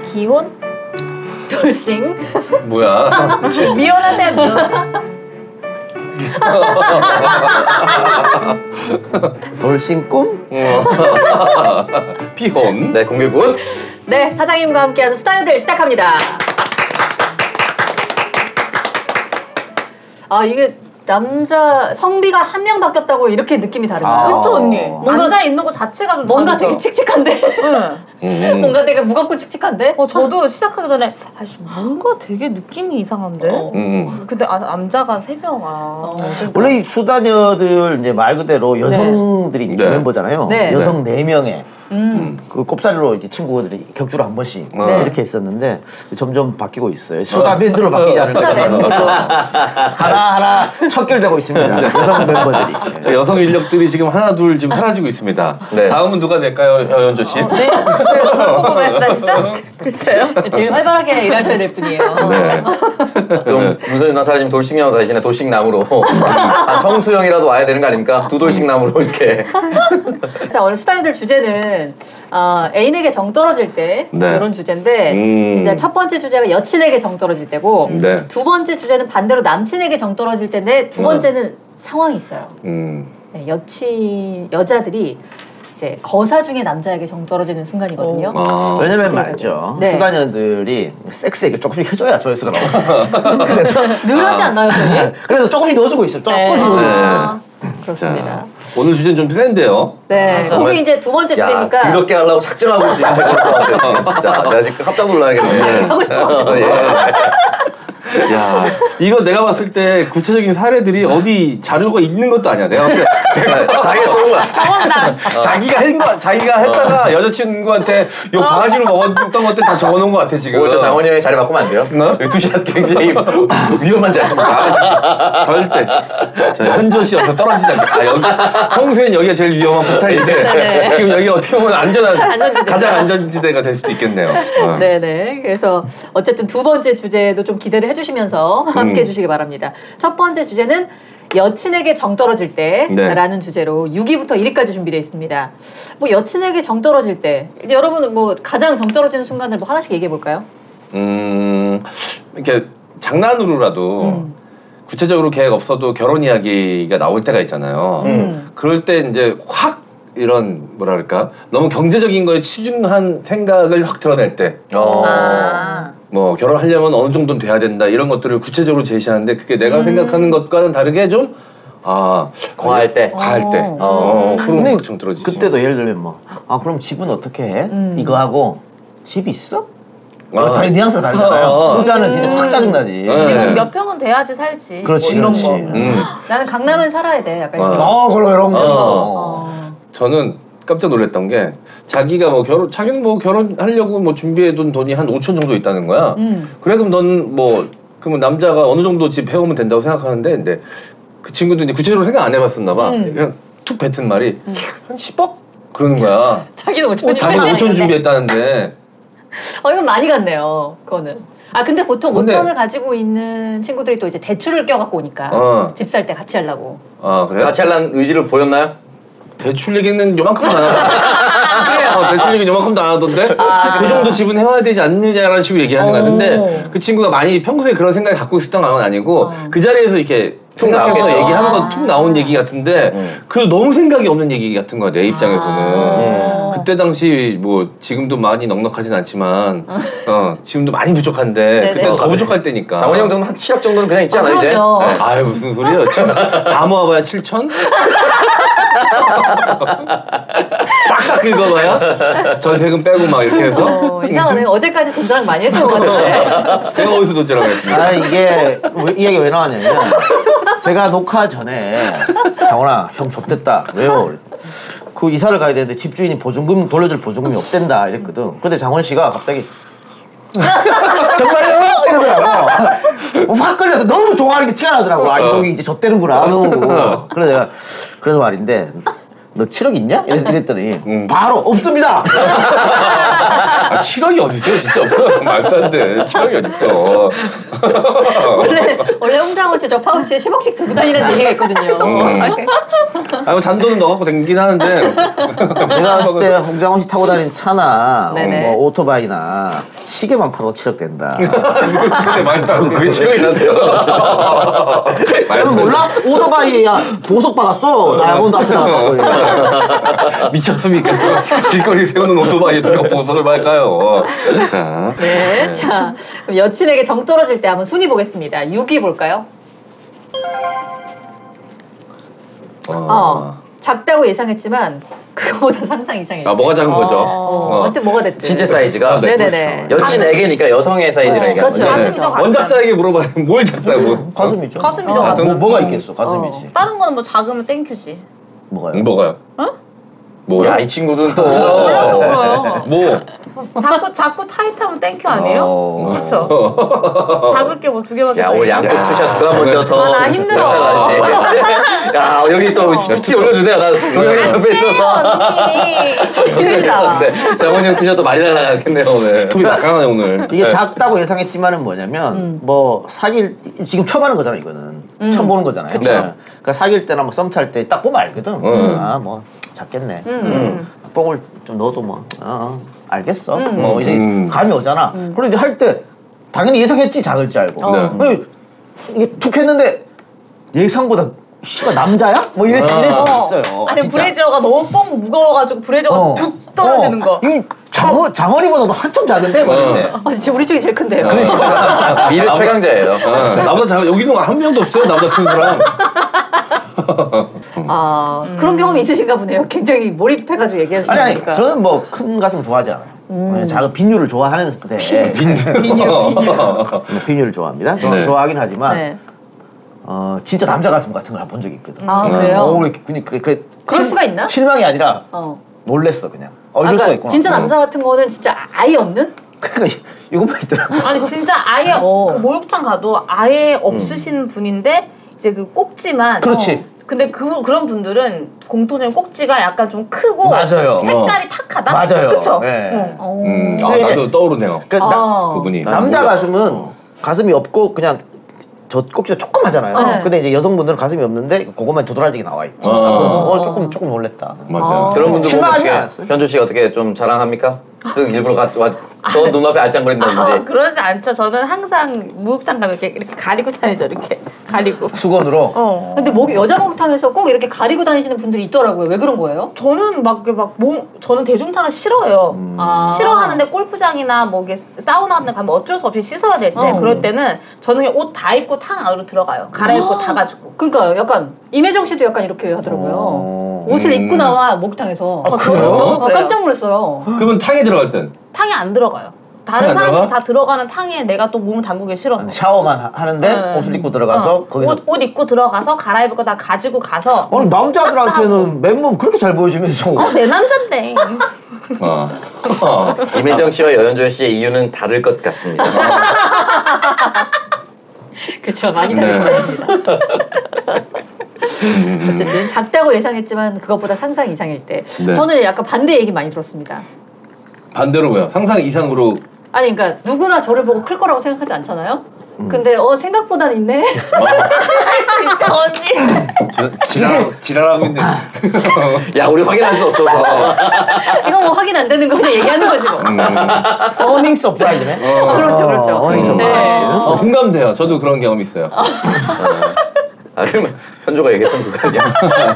기혼? 돌싱. 뭐야? 미혼하세요, 미혼. 돌싱 꿈? 피혼. 네, 공개군. 네, 사장님과 함께하는 수다녀들 시작합니다. 아, 이게 남자 성비가 한 명 바뀌었다고 이렇게 느낌이 다른가요? 그쵸, 언니. 뭔가 앉아 있는 거 자체가 좀 뭔가 다르죠? 되게 칙칙한데? 뭔가 되게 무겁고 칙칙한데? 저도 시작하기 전에 아이씨 뭔가 되게 느낌이 이상한데? 근데 남자가 3명. 원래 이 수다녀들 이제 말 그대로 여성들이 네. 멤버잖아요. 네. 여성 4명의 그 꼽사리로 이제 친구들이 격주로 한 번씩 이렇게 했었는데 점점 바뀌고 있어요. 수다밴드로 바뀌지 않을까. 수다밴드로. 하나 척결되고 있습니다. 여성 멤버들이. 여성 인력들이 지금 하나 둘 지금 사라지고 있습니다. 네. 다음은 누가 될까요, 연조 씨? 네? 보고 말씀하시죠? 글쎄요. 제일 활발하게 일하셔야 될 분이에요. 네. 그럼 문선이 누나 사라지면 돌싱형 대신에 돌싱나무로 성수형이라도 와야 되는 거 아닙니까? 두 돌싱나무로 이렇게. 자, 오늘 수다녀들 주제는 애인에게 정 떨어질 때 네. 이런 주제인데 이제 첫 번째 주제가 여친에게 정 떨어질 때고 네. 두 번째 주제는 반대로 남친에게 정 떨어질 때인데 두 번째는 상황이 있어요. 네, 여자들이 이제 거사 중에 남자에게 정 떨어지는 순간이거든요. 왜냐면 말이죠. 네. 수다녀들이 섹스에게 조금씩 해줘야 조회수가 나와요. 그래서 늘 하지 않나요, 저희? 그래서 조금씩 넣어주고 있어요. 조금씩 넣어주고 있어요. 그렇습니다. 자, 오늘 주제는 좀 센데요. 네, 그게 이제 두 번째 야, 주제니까. 더럽게 하려고 작정하고 지금 진짜 내가 지금 깜짝 놀라야겠네. 하고 싶어. 야, 이거 내가 봤을 때 구체적인 사례들이 어디 자료가 있는 것도 아니야. 내가 봤을 때 자기가 쏘는 거야. 경험담. 자기가 했다가 여자친구한테 요 바가지로 먹었던 것들 다 적어놓은 것 같아 지금. 저 장원이 형이 자리 바꾸면 안 돼요? 투샷 굉장히 위험한 자리입니다. 절대. 자, 현조 씨 옆에 떨어지지 않고. 여기 평소엔 여기가 제일 위험한 포탈인데 네. 지금 여기 어떻게 보면 안전지대. 가장 안전지대가 될 수도 있겠네요. 네네. 그래서 어쨌든 두 번째 주제도 좀 기대를 해주시면서 함께 해주시기 바랍니다. 첫 번째 주제는 여친에게 정 떨어질 때라는 주제로 6위부터 1위까지 준비되어 있습니다. 뭐 여친에게 정 떨어질 때 여러분은 뭐 가장 정 떨어지는 순간을 뭐 하나씩 얘기해 볼까요? 이렇게 장난으로라도 구체적으로 계획 없어도 결혼 이야기가 나올 때가 있잖아요. 그럴 때 이제 확 이런 뭐랄까 너무 경제적인 거에 치중한 생각을 확 드러낼 때 뭐 결혼하려면 어느 정도는 돼야 된다 이런 것들을 구체적으로 제시하는데 그게 내가 생각하는 것과는 다르게 좀 과할 때. 그런 거 좀 들어지지. 그때도 예를 들면 뭐 그럼 집은 어떻게 해? 이거 하고 집 있어? 다 뉘앙스가 다르잖아요. 후자는 진짜 확 짜증나지. 지금 몇 평은 돼야지 살지. 그렇지, 뭐 이런 그렇지. 거. 나는 강남은 살아야 돼. 약간 그럼 이런 거. 저는 깜짝 놀랐던 게 자기가 자기는 뭐 결혼하려고 뭐 준비해둔 돈이 한 5천 정도 있다는 거야. 그래 그럼 넌 그러면 남자가 어느 정도 집 해오면 된다고 생각하는데 근데 그 친구도 이제 구체적으로 생각 안 해봤었나 봐. 그냥 툭 뱉은 말이 한 10억? 그러는 거야. 자기는 5천 자기는 5천 준비했다는데. 이건 많이 갔네요. 그거는. 근데 보통 5천을 가지고 있는 친구들이 또 이제 대출을 껴갖고 오니까 집 살 때 같이 하려고. 그래요? 같이 하려는 의지를 보였나요? 대출 얘기는 요만큼도 안 하던데. 대출 얘기는 요만큼도 안 하던데. 그 정도 집은 해와야 되지 않느냐라는 식으로 얘기하는 거 같은데 그 친구가 많이 평소에 그런 생각을 갖고 있었던 건 아니고 그 자리에서 이렇게 생각해서 얘기한 건 툭 나온 얘기 같은데 그 너무 생각이 없는 얘기 같은 거야 내 입장에서는. 그때 당시 뭐 지금도 많이 넉넉하진 않지만 지금도 많이 부족한데 그때 더 부족할 때니까. 장원이 형 정도 한 7억 정도는 그냥 있지 않아요 이제? 아유 무슨 소리야. 다 모아봐야 7천? 딱 긁어봐야 전세금 빼고 막 이렇게 해서. 이상하네. 어제까지 돈 자랑 많이 했던 것 같은데. 제가 어디서 돈 자랑 했습니까? 이게 이 얘기 왜 나왔냐면 제가 녹화 전에 장원아 형 좆됐다. 왜요? 그 이사를 가야 되는데 집주인이 보증금 돌려줄 보증금이 없댄다 이랬거든. 근데 장원 씨가 갑자기 정말요? 이러더라고. 확 걸려서 너무 좋아하는 게 티가 나더라고. 이거 이제 좆되는구나. 그래서 내가 그래서 말인데 너 7억 있냐? 이랬더니 바로 없습니다. 7억이 어딨어요? 진짜 없어요. 말도 안 돼. 7억이 어딨어. 원래 홍장원 씨 저 파우치에 10억씩 들고 다니는 얘기가 있거든요. 뭐 잔돈은 넣어갖고 댕긴 하는데. 제가 봤을 때 홍장원 씨 타고 다니는 차나 뭐 오토바이나 시계만 팔아도 7억 된다. 근데 말도 안 돼. 그게 7억이나 돼요. 여러분 몰라? 오토바이야 보석 박았어. 다이아몬드 앞에다가. 미쳤습니까? 길거리 세우는 오토바이에 누가 보석을 말까요? 자. 네. 자, 그럼 여친에게 정 떨어질 때 한번 순위 보겠습니다. 6위 볼까요? 작다고 예상했지만 그거보다 상상 이상이에요. 뭐가 작은 거죠? 어쨌든 뭐가 됐든. 신체 사이즈가 네네네. 여친에게니까 여성의 사이즈를 얘기하는 그렇죠. 거죠. 가슴이죠. 원작자에게 물어봐요. 뭘 작다고? 가슴이죠. 가슴이죠, 가슴. 뭐가 있겠어? 가슴이지. 다른 거는 뭐 작으면 땡큐지. 뭐가요? 뭐가요? 뭐야? 야, 이 친구는 또. 몰라서 물어요. 뭐? 자꾸 타이트하면 땡큐 아니에요? 그렇죠. 작을 게 뭐 2개밖에 야, 오늘 양쪽 투샷 누가 먼저 더. 나 힘들어. 잘 야, 여기 또 치 올려주세요. 나 동영이 옆에 있어서. 힘들다. 장원영 투샷도 많이 날라가겠네요, 오늘. 톱이 막강하네 오늘. 이게 작다고 예상했지만은 뭐냐면 뭐 사귈 지금 처음 하는 거잖아 이거는 처음 보는 거잖아요. 그쵸. 그러니까 사귈 때나 뭐 썸 탈 때 딱 보면 알거든. 아 뭐 작겠네. 뽕을 좀 넣어도 뭐 알겠어. 뭐 이제 감이 오잖아. 그리고 이제 할 때 당연히 예상했지 작을 줄 알고. 이게 툭 했는데 예상보다 씨가 남자야? 뭐 이럴 수 있어요. 아니 진짜. 브래지어가 너무 뻥 무거워가지고 브래지어가 툭 떨어지는 거. 이거 장원이보다도 한참 작은데 뭐 이런데. 진짜 우리 쪽이 제일 큰데요. 미래 최강자예요. 나보다 작 여기는 한 명도 없어요. 나보다 큰 사람. 그런 경험이 있으신가 보네요. 굉장히 몰입해가지고 얘기하시니까. 아니 저는 뭐 큰 가슴 좋아하지 않아요. 작은 빈유를 좋아하는데 빈유를 좋아합니다. 좋아하긴 하지만 진짜 남자 가슴 같은 걸 본 적이 있거든. 그래요? 그럴 수가 있나? 실망이 아니라 놀랬어 그냥. 이럴 수가 있구나. 진짜 남자 같은 거는 진짜 아예 없는? 그러니까 이것만 있더라고. 아니 진짜 아예 그 목욕탕 가도 아예 없으신 분인데 이제 그 꼭지만. 그렇지. 근데 그런 분들은 공통적인 꼭지가 약간 좀 크고 맞아요. 색깔이 탁하다. 맞아요. 그쵸? 네. 나도 떠오르네요. 그러니까 그분이. 남자 가슴은 가슴이 없고 그냥 저 꼭지가 조그마잖아요. 근데 이제 여성분들은 가슴이 없는데 그것만 도드라지게 나와 있지. 조금 놀랬다. 맞아요. 그런 분들 보면 실망하지 어떻게 않았어요? 현주 씨가 어떻게 좀 자랑합니까? 쓱 일부러 저 눈앞에 알짱거린다든지. 그러지 않죠. 저는 항상 목욕탕 가면 이렇게 가리고 다니죠. 이렇게 가리고. 수건으로. 근데 여자 목욕탕에서 꼭 이렇게 가리고 다니시는 분들이 있더라고요. 왜 그런 거예요? 저는 저는 대중탕을 싫어해요. 싫어하는데 골프장이나 뭐 이게 사우나 같은 데 가면 어쩔 수 없이 씻어야 될 때 그럴 때는 저는 그냥 옷 다 입고 탕 안으로 들어가요. 갈아입고 다 가지고. 그러니까 약간 임혜정 씨도 약간 이렇게 하더라고요. 옷을 입고 나와 목욕탕에서. 그래요? 저도 그래요. 깜짝 놀랐어요. 그러면 탕에 들어갈 땐? 탕에 안 들어가요. 다른 사람이 다 들어가는 탕에 내가 또 몸을 담그기 싫어서. 샤워만 하는데 옷을 입고 들어가서 거기서 옷 입고 들어가서 갈아입을 거 다 가지고 가서. 아니 남자들한테는 맨몸 그렇게 잘 보여주면서 내 남잔데. 임혜정 씨와 여현주 씨의 이유는 다를 것 같습니다. 그렇죠. 많이 다른 것 같습니다. 어쨌든 작다고 예상했지만 그것보다 상상 이상일 때. 저는 약간 반대 얘기 많이 들었습니다. 반대로 뭐요? 상상 이상으로. 아니 그러니까 누구나 저를 보고 클 거라고 생각하지 않잖아요. 근데 생각보단 있네. 진짜 언니. 지랄하고 있는. 야, 우리 확인할 수 없어서. 이거 뭐 확인 안 되는 거 그냥 얘기하는 거지 뭐. 어닝 서프라이즈네. 그렇죠. 어닝 서프라이즈. 공감돼요. 저도 그런 경험 있어요. 그러면 현주가 얘기했던 그거 아니야?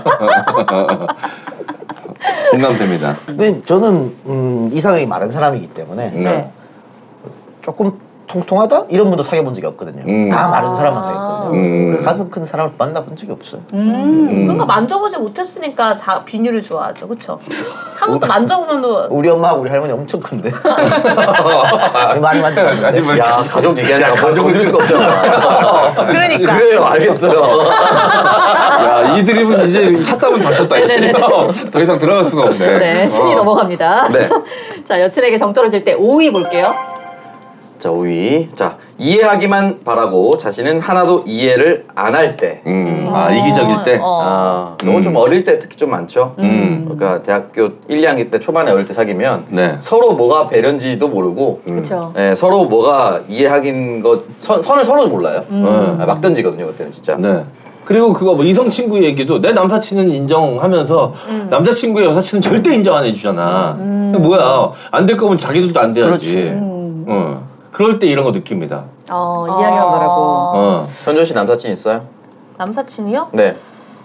공감됩니다. 근데 저는 이상형이 마른 사람이기 때문에 조금 통통하다? 이런 분도 사귀어본 적이 없거든요. 다 마른 사람만 사귀었거든요. 그래서 가슴 큰 사람을 만나본 적이 없어요. 그러니까 만져보지 못했으니까 비뉴를 좋아하죠. 그쵸? 한 번도 만져보면도. 우리 엄마하고 우리 할머니 엄청 큰데. 많이 만져봤는데. 야, 가족 얘기하니까 건들 수가 없잖아. 그러니까. 그래요, 알겠어요. 야, 이 드립은 이제 샷다운 다쳤다. 더 이상 들어갈 수가 없네. 네, 순위 넘어갑니다. 네. 자, 여친에게 정 떨어질 때 5위 볼게요. 자, 5위. 자, 이해하기만 바라고 자신은 하나도 이해를 안 할 때. 이기적일 때. 이건 좀 어릴 때 특히 좀 많죠. 그러니까 대학교 1, 2학년 때 초반에 어릴 때 사귀면 네. 서로 뭐가 배려인지도 모르고 그렇죠. 네, 서로 뭐가 이해하긴 선을 서로 몰라요. 막 던지거든요, 그때는 진짜. 네. 그리고 그거 뭐 이성 친구 얘기도 내 남사친은 인정하면서 남자친구의 여사친은 절대 인정 안 해주잖아. 뭐야 안 될 거면 자기들도 안 돼야지. 그럴 때 이런 거 느낍니다. 이야기만 바라고. 선조 씨 남사친 있어요? 남사친이요? 네.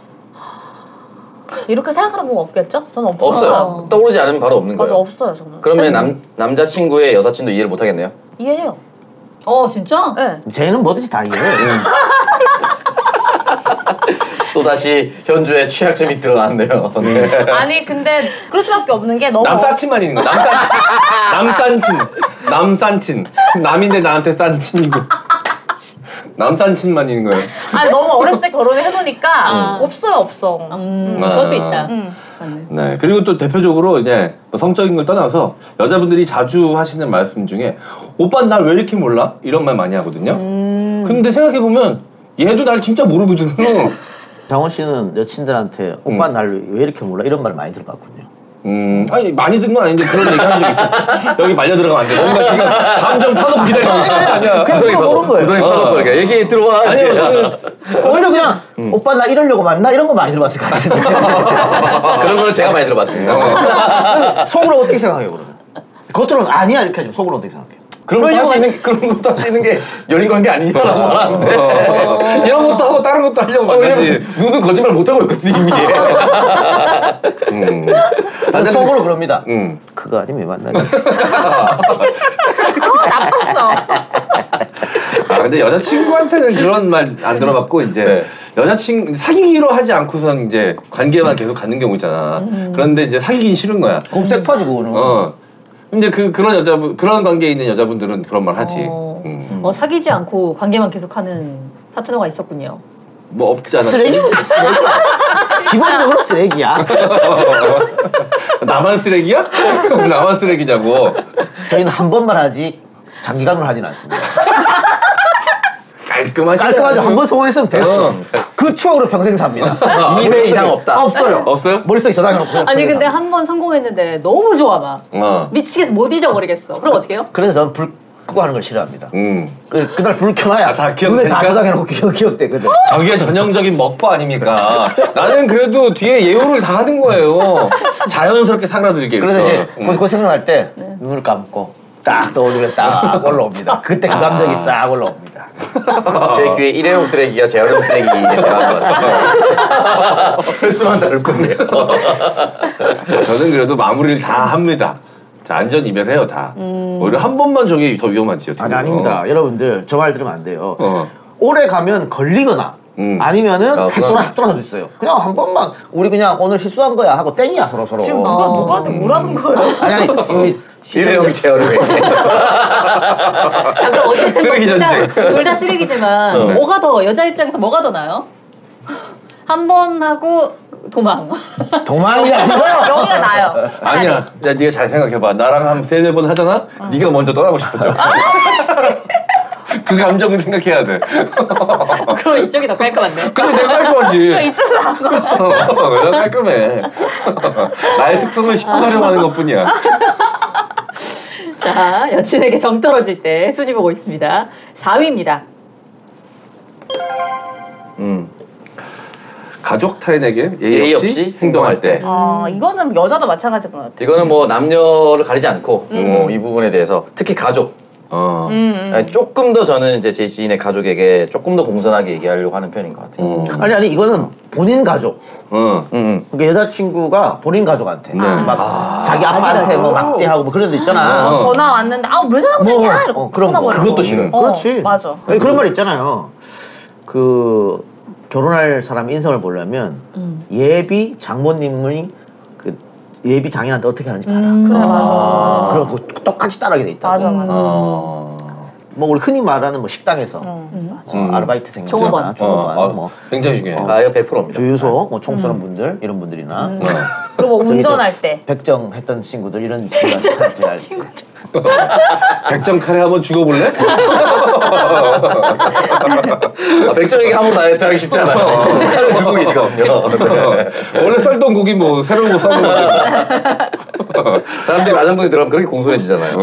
이렇게 생각하는 분 없겠죠? 저는 없어요. 없어요. 떠오르지 않으면 바로 없는 거예요. 맞아, 없어요 저는. 그러면 남자친구의 여사친도 이해를 못 하겠네요? 이해해요. 진짜? 네. 쟤는 뭐든지 다 이해해. 또다시 현주의 취약점이 드러났네요. 네. 아니 근데 그럴 수밖에 없는 게 너무 남사친만 있는 거. 남산친. 남인데 나한테 싼 친구. 남산친만 있는 거예요. 아니 너무 어렸을 때 결혼을 해놓으니까 없어. 그것도 있다. 맞네. 네. 그리고 또 대표적으로 이제 뭐 성적인 걸 떠나서 여자분들이 자주 하시는 말씀 중에 오빠는 날 왜 이렇게 몰라? 이런 말 많이 하거든요. 근데 생각해 보면 얘도 날 진짜 모르거든요. 장원 씨는 여친들한테 오빠 날 왜 이렇게 몰라? 이런 말 많이 들어봤군요. 아니 많이 든 건 아닌데 그런 얘기 한 적 있어. 여기 말려 들어가면 안 돼. 뭔가 지금 감정 파도 기다리고 있어. 아니야. 그냥 모르는 거예요. 구덩이 파도 거리가 얘기 들어와. 아니요. 오히려 그냥 오빠 나 이러려고 만나 이런 거 많이 들어봤을 것 같은데. 그런 거는 제가 많이 들어봤습니다. 속으로 어떻게 생각해요 그러면? 겉으로는 아니야 이렇게 하지만 속으로 어떻게 생각해? 그런 것도 할 수 있는 게 연인 관계 아니냐라고 하는데 이런 것도 하고 다른 것도 하려고 만나지. 눈은 거짓말 못 하고 있거든 이미. 나는 속으로 그럽니다. 그거 아니면 왜 만나냐? 나빴어. 근데 여자친구한테는 그런 말 안 들어봤고 이제 사귀기로 하지 않고선 이제 관계만 계속 갖는 경우 있잖아. 그런데 이제 사귀긴 싫은 거야. 곱색 터지 그거는. 근데 그런 관계에 있는 여자분들은 그런 말 하지. 사귀지 않고 관계만 계속하는 파트너가 있었군요. 뭐 없지 않아. 쓰레기야. 기본적으로 쓰레기야. 나만 쓰레기야? 나만 쓰레기냐고. 저희는 한 번만 하지 장기간으로 하진 않습니다. 깔끔하죠. 한 번 소원했으면 됐어. 그 추억으로 평생 삽니다. 2회 이상 없다. 없어요. 없어요? 머릿속에 저장해놓고. 아니 근데 한 번 성공했는데 너무 좋아 막. 미치겠어 못 잊어버리겠어. 그럼 어떻게 해요? 그래서 저는 불 끄고 하는 걸 싫어합니다. 그날 불 켜놔야 다 눈에 다 저장해놓고 기억되거든. 저게 전형적인 먹보 아닙니까? 나는 그래도 뒤에 예우를 다 하는 거예요. 자연스럽게 사그라들게. 그래서 이제 그 생각날 때 눈을 감고 딱 떠올리면 딱 올라옵니다. 그때 그 감정이 싹 올라옵니다. 제 귀에 일회용 쓰레기가 재활용 쓰레기에 대한 거죠. 횟수만 다를 뿐이에요. 저는 그래도 마무리를 다 합니다. 자, 안전 이별해요 다. 오히려 한 번만 저게 더 위험하지요. 아닙니다. 여러분들 저 말 들으면 안 돼요. 오래 가면 걸리거나 아니면은 돌아서 있어요. 그냥 한 번만 우리 그냥 오늘 실수한 거야 하고 땡이야 서로. 지금 누구한테 뭐라는 거예요? 아니 우리 일회용 재활용. 그럼 어쨌든 쓰레기 전쟁. 둘 다 쓰레기지만 뭐가 더 여자 입장에서 뭐가 더 나아요? 한 번 하고 도망. 도망이 아니고 여기가 나요. 아니야. 야, 네가 잘 생각해봐. 나랑 한 3-4번 하잖아? 네가 먼저 떠나고 싶어져. 그 감정을 생각해야 돼. 그럼 이쪽이 더 깔끔한데. 근데 내가 깔끔하지. 이쪽은 안 거. 내가 깔끔해. 나의 특성을 10분 활용하는 것뿐이야. 자, 여친에게 정 떨어질 때 순위 보고 있습니다. 4위입니다. 가족 타인에게 예의 없이 행동할 때. 이거는 여자도 마찬가지인 것 같아요. 이거는 뭐 남녀를 가리지 않고 이 부분에 대해서 특히 가족. 아니, 조금 더 저는 이제 제 지인의 가족에게 조금 더 공손하게 얘기하려고 하는 편인 것 같아요. 아니 이거는 본인 가족. 그러니까 여자친구가 본인 가족한테 막 자기 아빠한테 뭐 막대하고 뭐 그런 데 있잖아. 전화 왔는데 왜 전화 왔냐 이러고 그런 거 끊어버리고. 그것도 싫어요. 그렇지. 맞아. 그런 말 있잖아요. 그 결혼할 사람 인성을 보려면 예비 장모님이 그 예비 장인한테 어떻게 하는지 봐라. 그래 맞아. 그럼 그거 똑같이 따르게 돼 있다. 맞아. 뭐 우리 흔히 말하는 뭐 식당에서 아르바이트생 종업원. 뭐 굉장히 중요해. 아 이거 100%입니다. 주유소 뭐 총 쏘는 분들 이런 분들이나 그리고 운전할 때. 백정했던 친구들 이런 친구들 백점 카레 한번 죽어볼래? 백점에게 한번 다이어트 하기 쉽지 않아요. 카레 들고 계시거든요. 원래 썰던 고기 뭐 새로운 거 썰는 거지. 사람들이 마장동에 들어가면 그렇게 공손해지잖아요.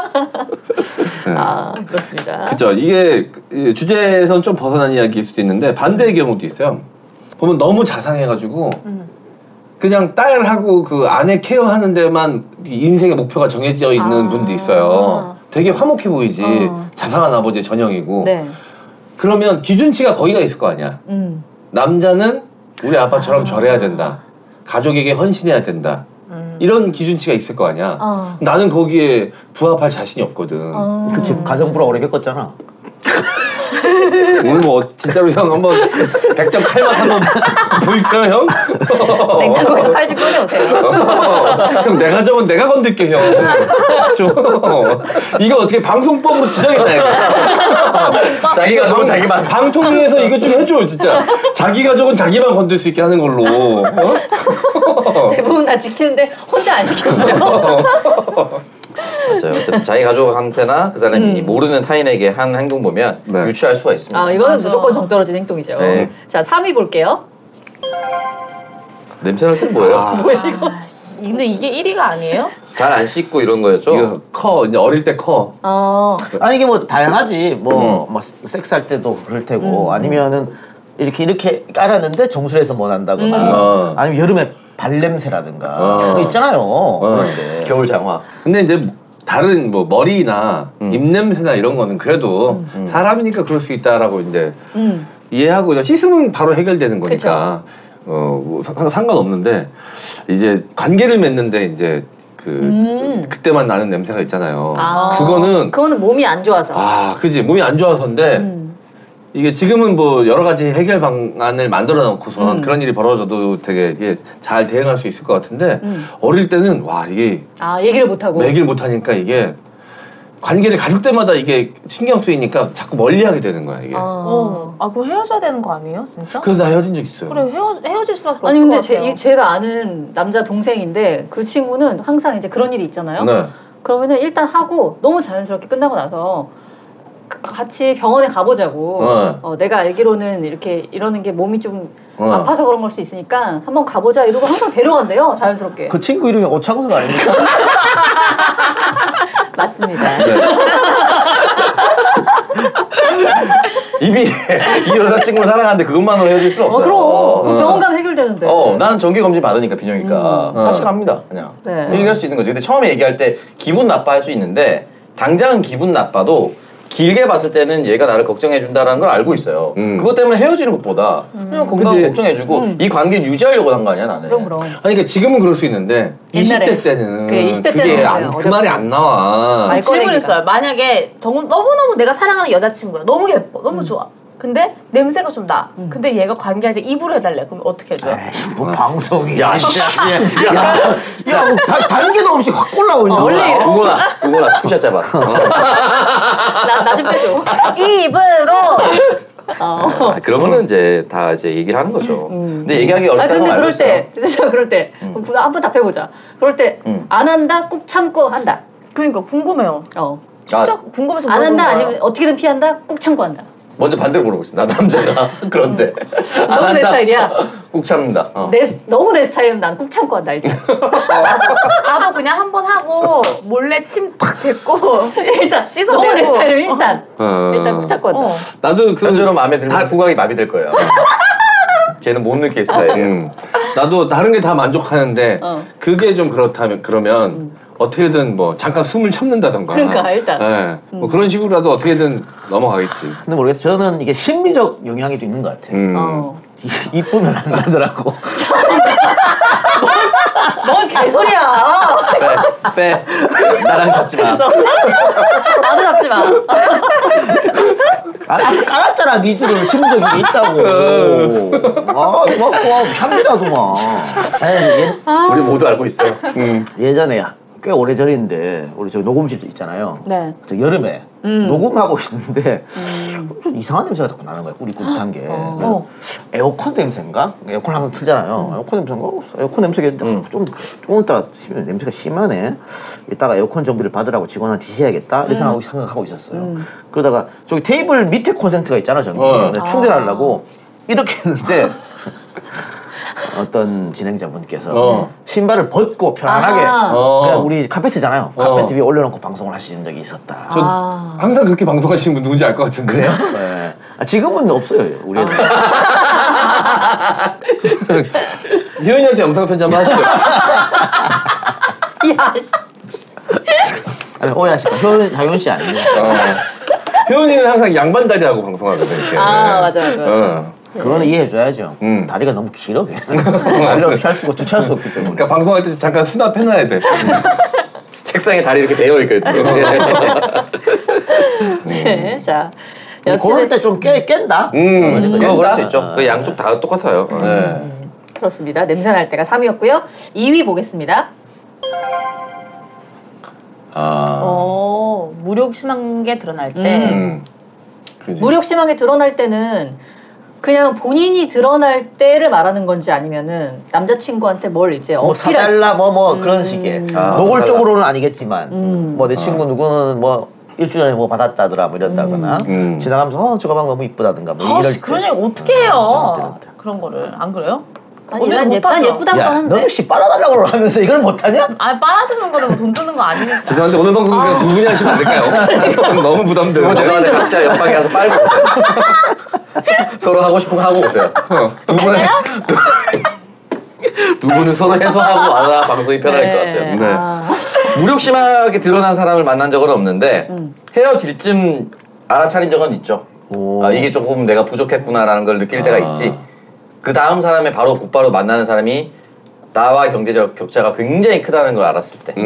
아, 그렇습니다. 그죠. 이게 주제에선 좀 벗어난 이야기일 수도 있는데 반대의 경우도 있어요. 보면 너무 자상해가지고 그냥 딸하고 그 아내 케어하는 데만 인생의 목표가 정해져 있는 분도 있어요. 되게 화목해 보이지. 자상한 아버지의 전형이고. 네. 그러면 기준치가 거기가 있을 거 아니야. 남자는 우리 아빠처럼 절해야 된다. 가족에게 헌신해야 된다. 이런 기준치가 있을 거 아니야. 나는 거기에 부합할 자신이 없거든. 그치, 가정부라 오래 겪었잖아. 오늘 뭐 진짜로 형 한번 100점 칼만 한번 보일게요 형? 냉장고에서 칼 좀 꺼내오세요. 형 내 가정은 내가 건들게 형. 좀 이거 어떻게 방송법으로 지정했다 이거. 자기 가족은 자기만. 방통위에서 이거 좀 해줘 진짜. 자기 가족은 자기만 건들 수 있게 하는 걸로. 대부분 다 지키는데 혼자 안 지켜주죠. 맞아요. 어쨌든 자기 가족한테나 그 사람이 모르는 타인에게 한 행동 보면 유추할 수가 있습니다. 아, 이거는 무조건 정떨어진 행동이죠. 네. 자, 3위 볼게요. 냄새 날 땐 뭐예요? 뭐야 이거? 근데 이게 1위가 아니에요? 잘 안 씻고 이런 거였죠? 이거 커 이제 어릴 때 커. 아니 이게 뭐 다양하지. 뭐 섹스할 때도 그럴 테고 아니면은 이렇게 깔았는데 정수리에서 뭐 난다거나 아니면 여름에 발냄새라든가 그거 있잖아요. 그런데 겨울 장화. 근데 이제 다른 뭐 머리나 입냄새나 이런 거는 그래도 사람이니까 그럴 수 있다라고 이제 이해하고 그냥 씻으면 바로 해결되는 거니까 뭐 상관없는데 이제 관계를 맺는데 이제 그때만 나는 냄새가 있잖아요. 그거는 몸이 안 좋아서. 그지 몸이 안 좋아서인데 이게 지금은 뭐 여러 가지 해결 방안을 만들어 놓고선 그런 일이 벌어져도 되게 이게 잘 대응할 수 있을 것 같은데 어릴 때는 와 이게 얘기를 못 하고 얘기를 못 하니까 이게 관계를 가질 때마다 이게 신경 쓰이니까 자꾸 멀리하게 되는 거야 이게. 그럼 헤어져야 되는 거 아니에요, 진짜? 그래서 나 헤어진 적 있어요. 그래 헤어질 수밖에 없을 아니 것 근데 같아요. 제가 아는 남자 동생인데 그 친구는 항상 이제 그런 일이 있잖아요. 네. 그러면은 일단 하고 너무 자연스럽게 끝나고 나서 같이 병원에 가보자고. 내가 알기로는 이렇게 이러는 게 몸이 좀 아파서 그런 걸 수 있으니까 한번 가보자 이러고 항상 데려간대요, 자연스럽게. 그 친구 이름이 오창석 아닙니까? 맞습니다. 네. 이미 이 여자친구를 사랑하는데 그것만으로 헤어질 수는 없어요. 그럼 병원 가면 해결되는데. 나는 정기검진 받으니까 비뇨기과 같이 갑니다 그냥. 네. 얘기할 수 있는 거지. 근데 처음에 얘기할 때 기분 나빠할 수 있는데 당장은 기분 나빠도 길게 봤을 때는 얘가 나를 걱정해준다는 걸 알고 있어요. 그것 때문에 헤어지는 것보다 그냥 건강 걱정해주고 이 관계를 유지하려고 한 거 아니야 나는. 그럼. 아니 그러니까 지금은 그럴 수 있는데 옛날에. 20대 때는 그래, 20대 그게 때는 그 말이 안 나와. 말 꺼내기가. 질문했어요. 만약에 너무너무 내가 사랑하는 여자친구야. 너무 예뻐. 너무 좋아. 근데 냄새가 좀 나. 근데 얘가 관계할 때 입으로 해달래. 그럼 어떻게 해줘요? 뭐 방송이 야 단계도 없이 확 올라오냐. 원래 그거나 투샷 잡아. 나 좀 빼줘. 입으로. 그러면은 이제 다 이제 얘기를 하는 거죠. 근데 얘기하기 어렵다는 근데 걸 알고 있어요. 그럴 때 한번 답해보자. 그럴 때 안 한다, 꾹 참고 한다. 그러니까 궁금해요. 진짜 궁금해서 안 한다, 물어보는 거야. 아니면 어떻게든 피한다, 꾹 참고 한다. 먼저 반대로 물어보겠습니다. 나 남자가 그런데 너무 내 스타일이야. 꾹 참는다. 너무 내 스타일이면 난 꾹 참고 한다 일단. 나도 그냥 한 번 하고 몰래 침 탁 뱉고 일단 씻어내고. 너무 내 스타일이면 일단 꾹 참고 한다. 나도 현저로 마음에 들면 후각이 마비될 거예요. 쟤는 못 느낄 스타일이에요. 나도 다른 게 다 만족하는데 그게 좀 그러면 어떻게든 뭐 잠깐 숨을 참는다던가. 그러니까 일단. 뭐 그런 식으로라도 어떻게든 넘어가겠지. 근데 모르겠어요. 저는 이게 심리적 영향이 좀 있는 것 같아요. 이쁘면 안 가더라고. 뭔 개소리야. 빼. 나랑 잡지 마. 나도 잡지 마. 깔았잖아. 니 줄을 심리적인 게 있다고. 참기라도만. 우리 모두 알고 있어요. 예전에 꽤 오래전인데 우리 저 녹음실 있잖아요. 네. 저 여름에 녹음하고 있는데 이상한 냄새가 자꾸 나는 거야. 꾸릿꾸릿한 게. 에어컨 냄새인가? 에어컨 항상 틀잖아요. 에어컨 냄새인가? 에어컨 냄새겠는데 조금 있다가 냄새가 심하네. 이따가 에어컨 정비를 받으라고 직원한테 지시해야겠다. 이렇게 생각하고 있었어요. 그러다가 저기 테이블 밑에 콘센트가 있잖아. 저기 충전하려고 이렇게 했는데 어떤 진행자분께서 신발을 벗고 편안하게 그냥 우리 카페트잖아요. 카페트 위에 올려놓고 방송을 하신 적이 있었다. 전 항상 그렇게 방송하시는 분 누군지 알 것 같은데. 그래요? 네. 지금은 없어요. 우리 애들. 희연이한테 영상 편지 한번 하시죠. 야, 아니, 오해하실까? 자윤 씨 아니에요? 희연이는 항상 양반다리하고 방송하거든. 이렇게. 맞아. 그거는 이해해줘야죠. 다리가 너무 길어. 다리를 어떻게 할 수가 주체할 수 없기 때문에. 그러니까 방송할 때 잠깐 수납해놔야 돼. 책상에 다리 이렇게 되어 있거든요. 네, 자. 그럴 때 좀 깬다? 그거 그럴 수 있죠. 그 양쪽 다 똑같아요. 그렇습니다. 냄새 날 때가 3위였고요. 2위 보겠습니다. 무력 심한 게 드러날 때. 무력 심하게 드러날 때는 그냥 본인이 드러날 때를 말하는 건지 아니면은 남자친구한테 뭘 이제 뭐 어필할 사달라 그런 식의 노골적으로는 아니겠지만 뭐 내 친구 누구는 뭐 일주일에 뭐 받았다더라 뭐 이런다거나 지나가면서 저 가방 너무 이쁘다든가 뭐 이럴 때 그런 얘기 어떻게 해요? 그런 거를 안 그래요? 난 예쁘다고 하는데. 너는 씨 빨아달라고 하면서 이걸 못하냐? 아니 빨아주는 거는 돈 드는 거 아니니까. 죄송한데 오늘 방송 그냥 두 분이 하시면 안 될까요? 너무 부담돼요. 죄송한데 각자 옆방에 가서 빨고 오세요. 서로 하고 싶은 거 하고 오세요. 두 분은 서로 해소하고 와야 방송이 편할 것 같아요. 네. 무력 심하게 드러난 사람을 만난 적은 없는데 헤어질 쯤 알아차린 적은 있죠. 이게 조금 내가 부족했구나라는 걸 느낄 때가 있지. 그 다음 사람에 곧바로 만나는 사람이 나와 경제적 격차가 굉장히 크다는 걸 알았을 때.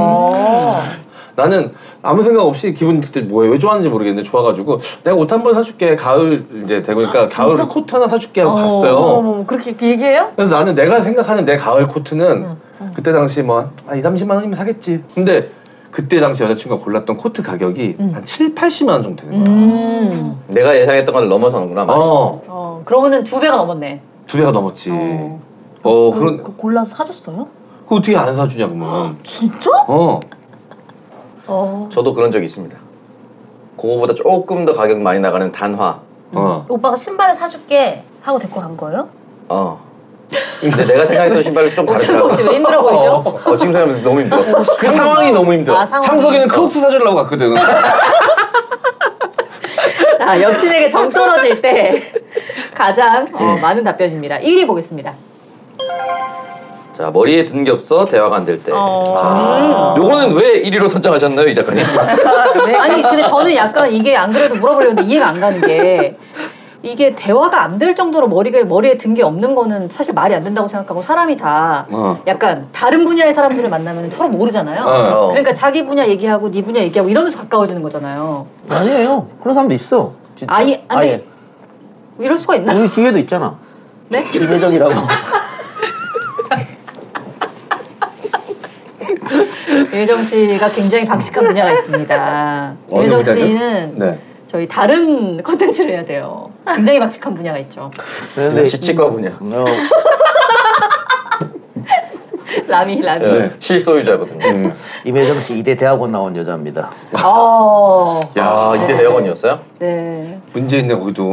나는 아무 생각 없이 기분 그때 왜 좋아하는지 모르겠는데 좋아가지고 내가 옷 한 번 사줄게. 가을 이제 되니까 가을 코트 하나 사줄게 하고 갔어요. 그렇게 얘기해요? 그래서 나는 내가 생각하는 내 가을 코트는 그때 당시 뭐 2~30만 원이면 사겠지. 근데 그때 당시 여자친구가 골랐던 코트 가격이 한 7~80만 원 정도 되는 거야. 내가 예상했던 걸 넘어서는구나. 그러면은 2배가 넘었네. 2배가 넘었지. 그거 골라서 사줬어요? 그거 어떻게 안 사주냐 그러면. 진짜? 저도 그런 적이 있습니다. 그거보다 조금 더 가격 많이 나가는 단화. 오빠가 신발을 사줄게 하고 데리고 간 거예요? 근데 내가 생각했던 신발은 좀 다르더라고. 혹시 왜 힘들어 보이죠? 지금 생각하면 너무 힘들어. 그 상황이 너무 힘들어. 창석이는 크록스 사주려고 갔거든. 자, 여친에게 정 떨어질 때 가장 많은 답변입니다. 1위 보겠습니다. 자, 머리에 든 게 없어 대화가 안 될 때. 요거는 왜 1위로 선정하셨나요, 이 작가님? 아니 근데 저는 약간 이게 안 그래도 물어보려는데 이해가 안 가는 게 이게 대화가 안 될 정도로 머리에 든 게 없는 거는 사실 말이 안 된다고 생각하고 사람이 다 약간 다른 분야의 사람들을 만나면 서로 모르잖아요. 그러니까 자기 분야 얘기하고 네 분야 얘기하고 이러면서 가까워지는 거잖아요. 아니에요. 그런 사람도 있어. 진짜. 아예. 이럴 수가 있나? 우리 주위에도 있잖아. 네? 김혜정이라고. 유혜정 씨가 굉장히 박식한 분야가 있습니다. 유혜정 씨는 저희 다른 컨텐츠를 해야 돼요. 굉장히 박식한 분야가 있죠. 시치과 분야. 라미. 실소유자거든요. 임혜정 씨 이대 대학원 나온 여자입니다. 야, 이대 대학원이었어요? 네. 문제 있네 거기도.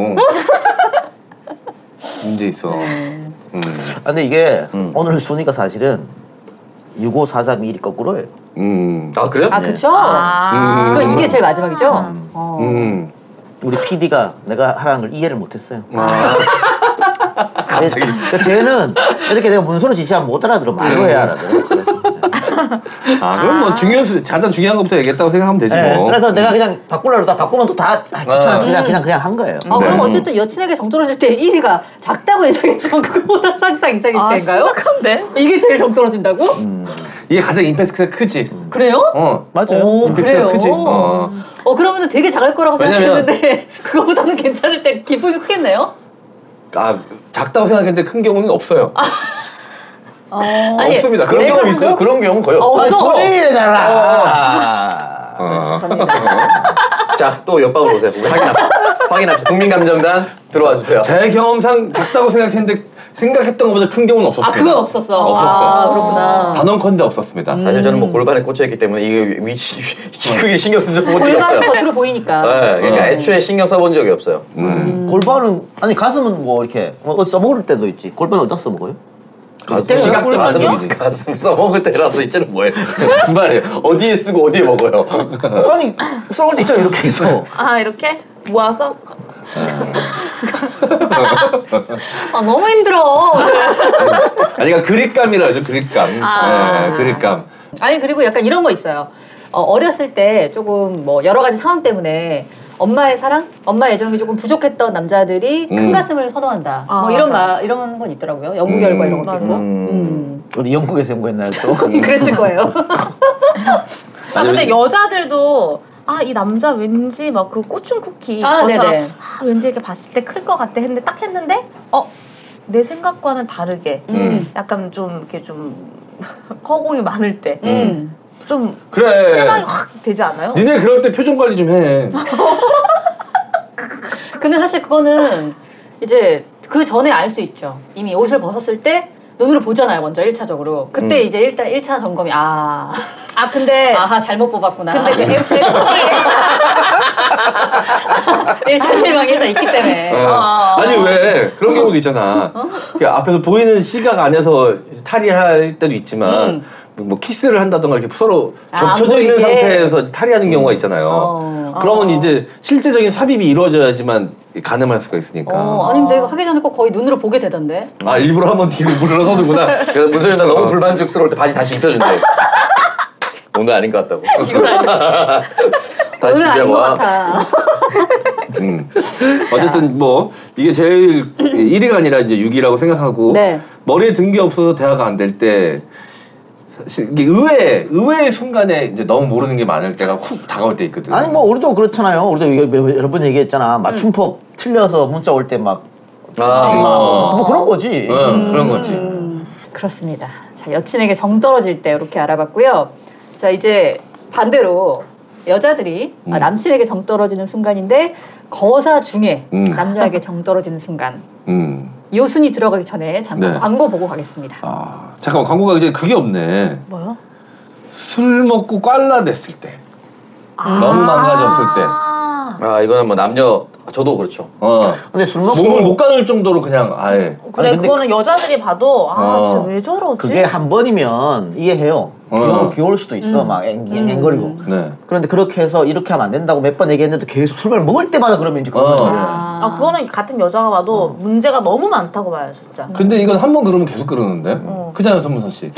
문제 있어. 근데 이게 오늘 순위가 사실은 6, 5, 4, 3, 2, 1이 거꾸로예요. 아, 그래요? 그쵸? 그 이게 제일 마지막이죠? 우리 PD가 내가 하라는 걸 이해를 못했어요. 그러니까 쟤는 이렇게 내가 문서로 지시하면 못 알아들어. 말로 해야 알아들어. 그럼 뭐 가장 중요한 것부터 얘기했다고 생각하면 되지 뭐. 그래서 내가 그냥 바꾸려고 다 바꾸면 또 다 귀찮아서 그냥 한 거예요. 그럼 어쨌든 여친에게 정 떨어질 때 1위가 작다고 예상했지만 그거보다 상상 이상일 때인가요? 심각한데? 이게 제일 정 떨어진다고? 이게 가장 임팩트가 크지. 그래요? 맞아요. 임팩트가 그래요? 크지. 그러면은 되게 작을 거라고 생각했는데 그거보다는 괜찮을 때 기쁨이 크겠네요? 작다고 생각했는데 큰 경우는 없어요. 아니, 없습니다. 그런 경우 있어요? 그런 경우는 거의 없어. 없어. 본인이잖아. 자, 또 옆방으로 오세요. 우리 확인합시다. 국민감정단 들어와 주세요. 제 경험상 작다고 생각했던 것보다 큰 경우는 없었습니다. 그건 없었어. 없었어요. 그렇구나. 단언컨대 없었습니다. 사실 저는 뭐 골반에 꽂혀있기 때문에 이게 크게 신경 쓴 적이 없어요. 골반이 겉으로 보이니까. 네, 그러니까 애초에 신경 써본 적이 없어요. 골반은 아니 가슴은 뭐 이렇게 써먹을 때도 있지. 골반 어디다 써먹어요? 가슴 써먹을 때라도 이제는 뭐예요? 무슨 말이에요? 어디에 쓰고 어디에 먹어요? 아니 써먹을 때 있잖아 이렇게 해서. 이렇게 모아서. 너무 힘들어. 아니 그러니까 그립감이라 하죠. 그립감. 네, 그립감. 아니 그리고 약간 이런 거 있어요. 어렸을 때 조금 뭐 여러 가지 상황 때문에 엄마의 사랑, 엄마 애정이 조금 부족했던 남자들이 큰 가슴을 선호한다. 뭐 이런 건 있더라고요. 연구 결과 이런 것도 있고. 어디 영국에서 연구했나요 또? 그랬을 거예요. 근데 여자들도 이 남자 왠지 막 그 꽃춤 쿠키 네네. 왠지 이렇게 봤을 때 클 것 같아 했는데 딱 했는데 내 생각과는 다르게 약간 좀 이렇게 좀 허공이 많을 때 좀 그래. 실망이 확 되지 않아요? 니네 그럴 때 표정 관리 좀 해. 근데 사실 그거는 이제 그 전에 알 수 있죠. 이미 옷을 벗었을 때 눈으로 보잖아요. 먼저 1차적으로. 그때 이제 일단 1차 점검이 근데 잘못 뽑았구나. 근데 그 1차 실망이 일단 있기 때문에. 아니 왜 그런 경우도 있잖아. 앞에서 보이는 시각 안에서 탈의할 때도 있지만 뭐 키스를 한다던가 이렇게 서로 겹쳐져 있는 상태에서 탈의하는 경우가 있잖아요. 그러면 이제 실제적인 삽입이 이루어져야지만 가늠할 수가 있으니까. 아닌데 하기 전에 꼭 거의 눈으로 보게 되던데. 일부러 한번 뒤로 물러서는구나. 그래서 문소연 누나 너무 불만족스러울 때 바지 다시 입혀준대. 오늘 아닌 것 같다고. 이건 다시 오늘 아닌 것 준비하고 같아. 어쨌든 뭐 이게 제일 1위가 아니라 이제 6위라고 생각하고 머리에 든 게 없어서 대화가 안 될 때 사실 이게 의외의 순간에 이제 너무 모르는 게 많을 때가 훅 다가올 때 있거든. 아니 뭐 우리도 그렇잖아요. 우리도 여러 번 얘기했잖아. 맞춤법 틀려서 문자 올 때 막 뭐 그런 거지. 그런 거지. 그렇습니다. 자, 여친에게 정 떨어질 때 이렇게 알아봤고요. 자, 이제 반대로 여자들이 남친에게 정 떨어지는 순간인데 거사 중에 남자에게 정 떨어지는 순간. 요 순위 들어가기 전에 잠깐 광고 보고 가겠습니다. 잠깐만 광고가 이제 그게 없네. 뭐요? 술 먹고 꽐라 됐을 때. 너무 망가졌을 때. 이거는 뭐 남녀 저도 그렇죠. 근데 술 먹고 몸을 못 가눌 정도로 그냥 아예. 그래 그거는 여자들이 봐도 진짜 왜 저러지? 그게 한 번이면 이해해요. 귀여울 수도 있어. 막 앵앵거리고. 그런데 그렇게 해서 이렇게 하면 안 된다고 몇 번 얘기했는데 계속 술을 먹을 때마다 그러면 이제 그거는 같은 여자가 봐도 문제가 너무 많다고 봐요 진짜. 근데 이건 한 번 그러면 계속 그러는데. 그잖아요 손문선 씨.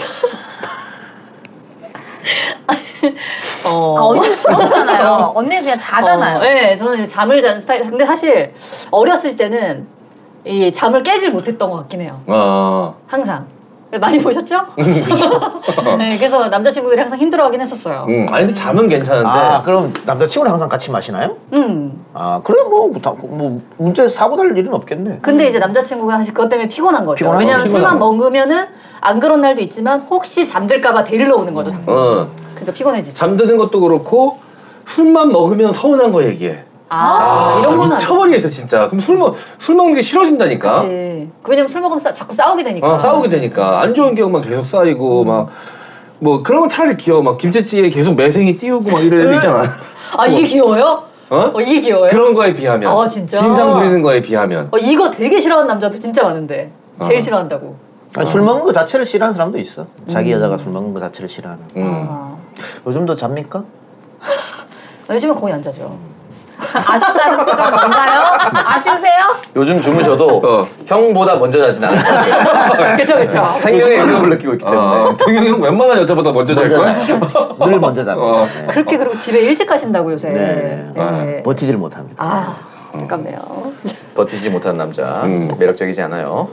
언니는 부럽잖아요. 언니는 그냥 자잖아요. 네, 저는 잠을 자는 스타일. 근데 사실 어렸을 때는 이 잠을 깨질 못했던 것 같긴 해요. 항상. 많이 보셨죠? 네, 그래서 남자친구들이 항상 힘들어하긴 했었어요. 아니 근데 잠은 괜찮은데. 그럼 남자친구랑 항상 같이 마시나요? 그래 뭐 문제 사고 날 일은 없겠네. 근데 이제 남자친구가 사실 그것 때문에 피곤한 거죠. 왜냐면 술만 먹으면은 안 그런 날도 있지만 혹시 잠들까봐 데리러 오는 거죠. 그러니까 피곤해지죠. 잠드는 것도 그렇고 술만 먹으면 서운한 거 얘기해. 이런 거는 미쳐버리겠어 진짜. 그럼 술 먹는 게 싫어진다니까. 그치. 왜냐면 술 먹으면 자꾸 싸우게 되니까. 싸우게 되니까 안 좋은 기억만 계속 쌓이고 막 뭐 그런 건 차라리 귀여워. 막 김치찌개에 계속 매생이 띄우고 막 이런 애들 있잖아. 이게 귀여워요? 이게 귀여워요? 그런 거에 비하면. 진짜? 진상 부리는 거에 비하면. 이거 되게 싫어하는 남자도 진짜 많은데. 제일 싫어한다고. 술 먹는 거 자체를 싫어하는 사람도 있어. 자기 여자가 술 먹는 거 자체를 싫어하는. 요즘도 잡니까? 요즘은 거의 안 자죠. 아쉽다는 표정 뭔가요? 아쉬우세요? 요즘 주무셔도 형보다 먼저 자진 않을 것 같아요. 그쵸. 생명의 위협을 느끼고 있기 때문에. 동영이 형 웬만한 여자보다 먼저 잘 거야? 늘 먼저 잡니다. 그렇게 그리고 집에 일찍 가신다고 요새. 네. 버티지를 못합니다. 아깝네요. 버티지 못한 남자. 매력적이지 않아요.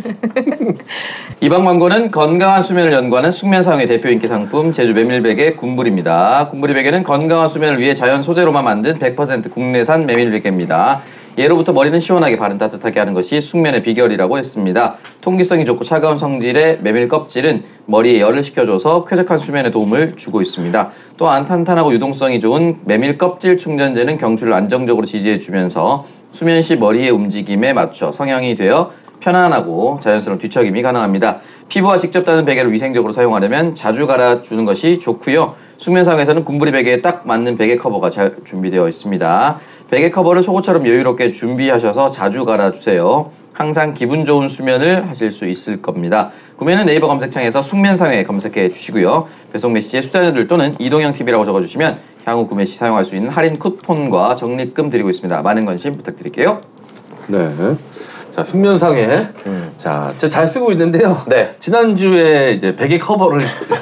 이 방 광고는 건강한 수면을 연구하는 숙면사용의 대표 인기 상품 제주 메밀베개 군부리입니다. 군부리 베개는 건강한 수면을 위해 자연 소재로만 만든 100% 국내산 메밀베개입니다. 예로부터 머리는 시원하게 발은 따뜻하게 하는 것이 숙면의 비결이라고 했습니다. 통기성이 좋고 차가운 성질의 메밀 껍질은 머리에 열을 식혀줘서 쾌적한 수면에 도움을 주고 있습니다. 또한 탄탄하고 유동성이 좋은 메밀 껍질 충전재는 경추를 안정적으로 지지해주면서 수면 시 머리의 움직임에 맞춰 성형이 되어 편안하고 자연스러운 뒤척임이 가능합니다. 피부와 직접 닿는 베개를 위생적으로 사용하려면 자주 갈아주는 것이 좋고요. 숙면상에서는 꿈부리 베개에 딱 맞는 베개 커버가 잘 준비되어 있습니다. 베개 커버를 속옷처럼 여유롭게 준비하셔서 자주 갈아주세요. 항상 기분 좋은 수면을 하실 수 있을 겁니다. 구매는 네이버 검색창에서 숙면상회 검색해 주시고요. 배송 메시지에 수다녀들 또는 이동형TV라고 적어주시면 향후 구매 시 사용할 수 있는 할인 쿠폰과 적립금 드리고 있습니다. 많은 관심 부탁드릴게요. 네. 자, 숙면상회. 자, 저 잘 쓰고 있는데요. 네. 지난주에 이제 베개 커버를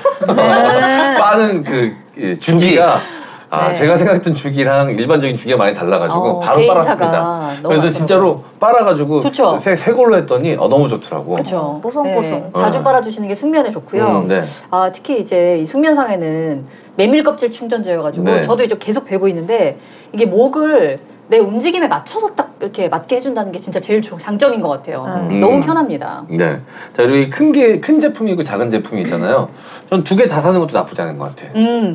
빠는 그 주기가 네. 제가 생각했던 주기랑 일반적인 주기가 많이 달라가지고 바로 빨았습니다. 그래서 진짜로 빨아가지고 새 걸로 했더니 너무 좋더라고. 그렇죠. 뽀송뽀송. 네. 자주 빨아주시는 게 숙면에 좋고요. 네. 특히 이제 이 숙면상에는 메밀 껍질 충전재여가지고 네. 저도 이제 계속 배고 있는데 이게 목을 내 움직임에 맞춰서 딱 이렇게 맞게 해준다는 게 진짜 제일 장점인 것 같아요. 너무 편합니다. 네. 자, 그리고 큰 제품이고 작은 제품이 있잖아요. 전 2개 다 사는 것도 나쁘지 않은 것 같아. 네.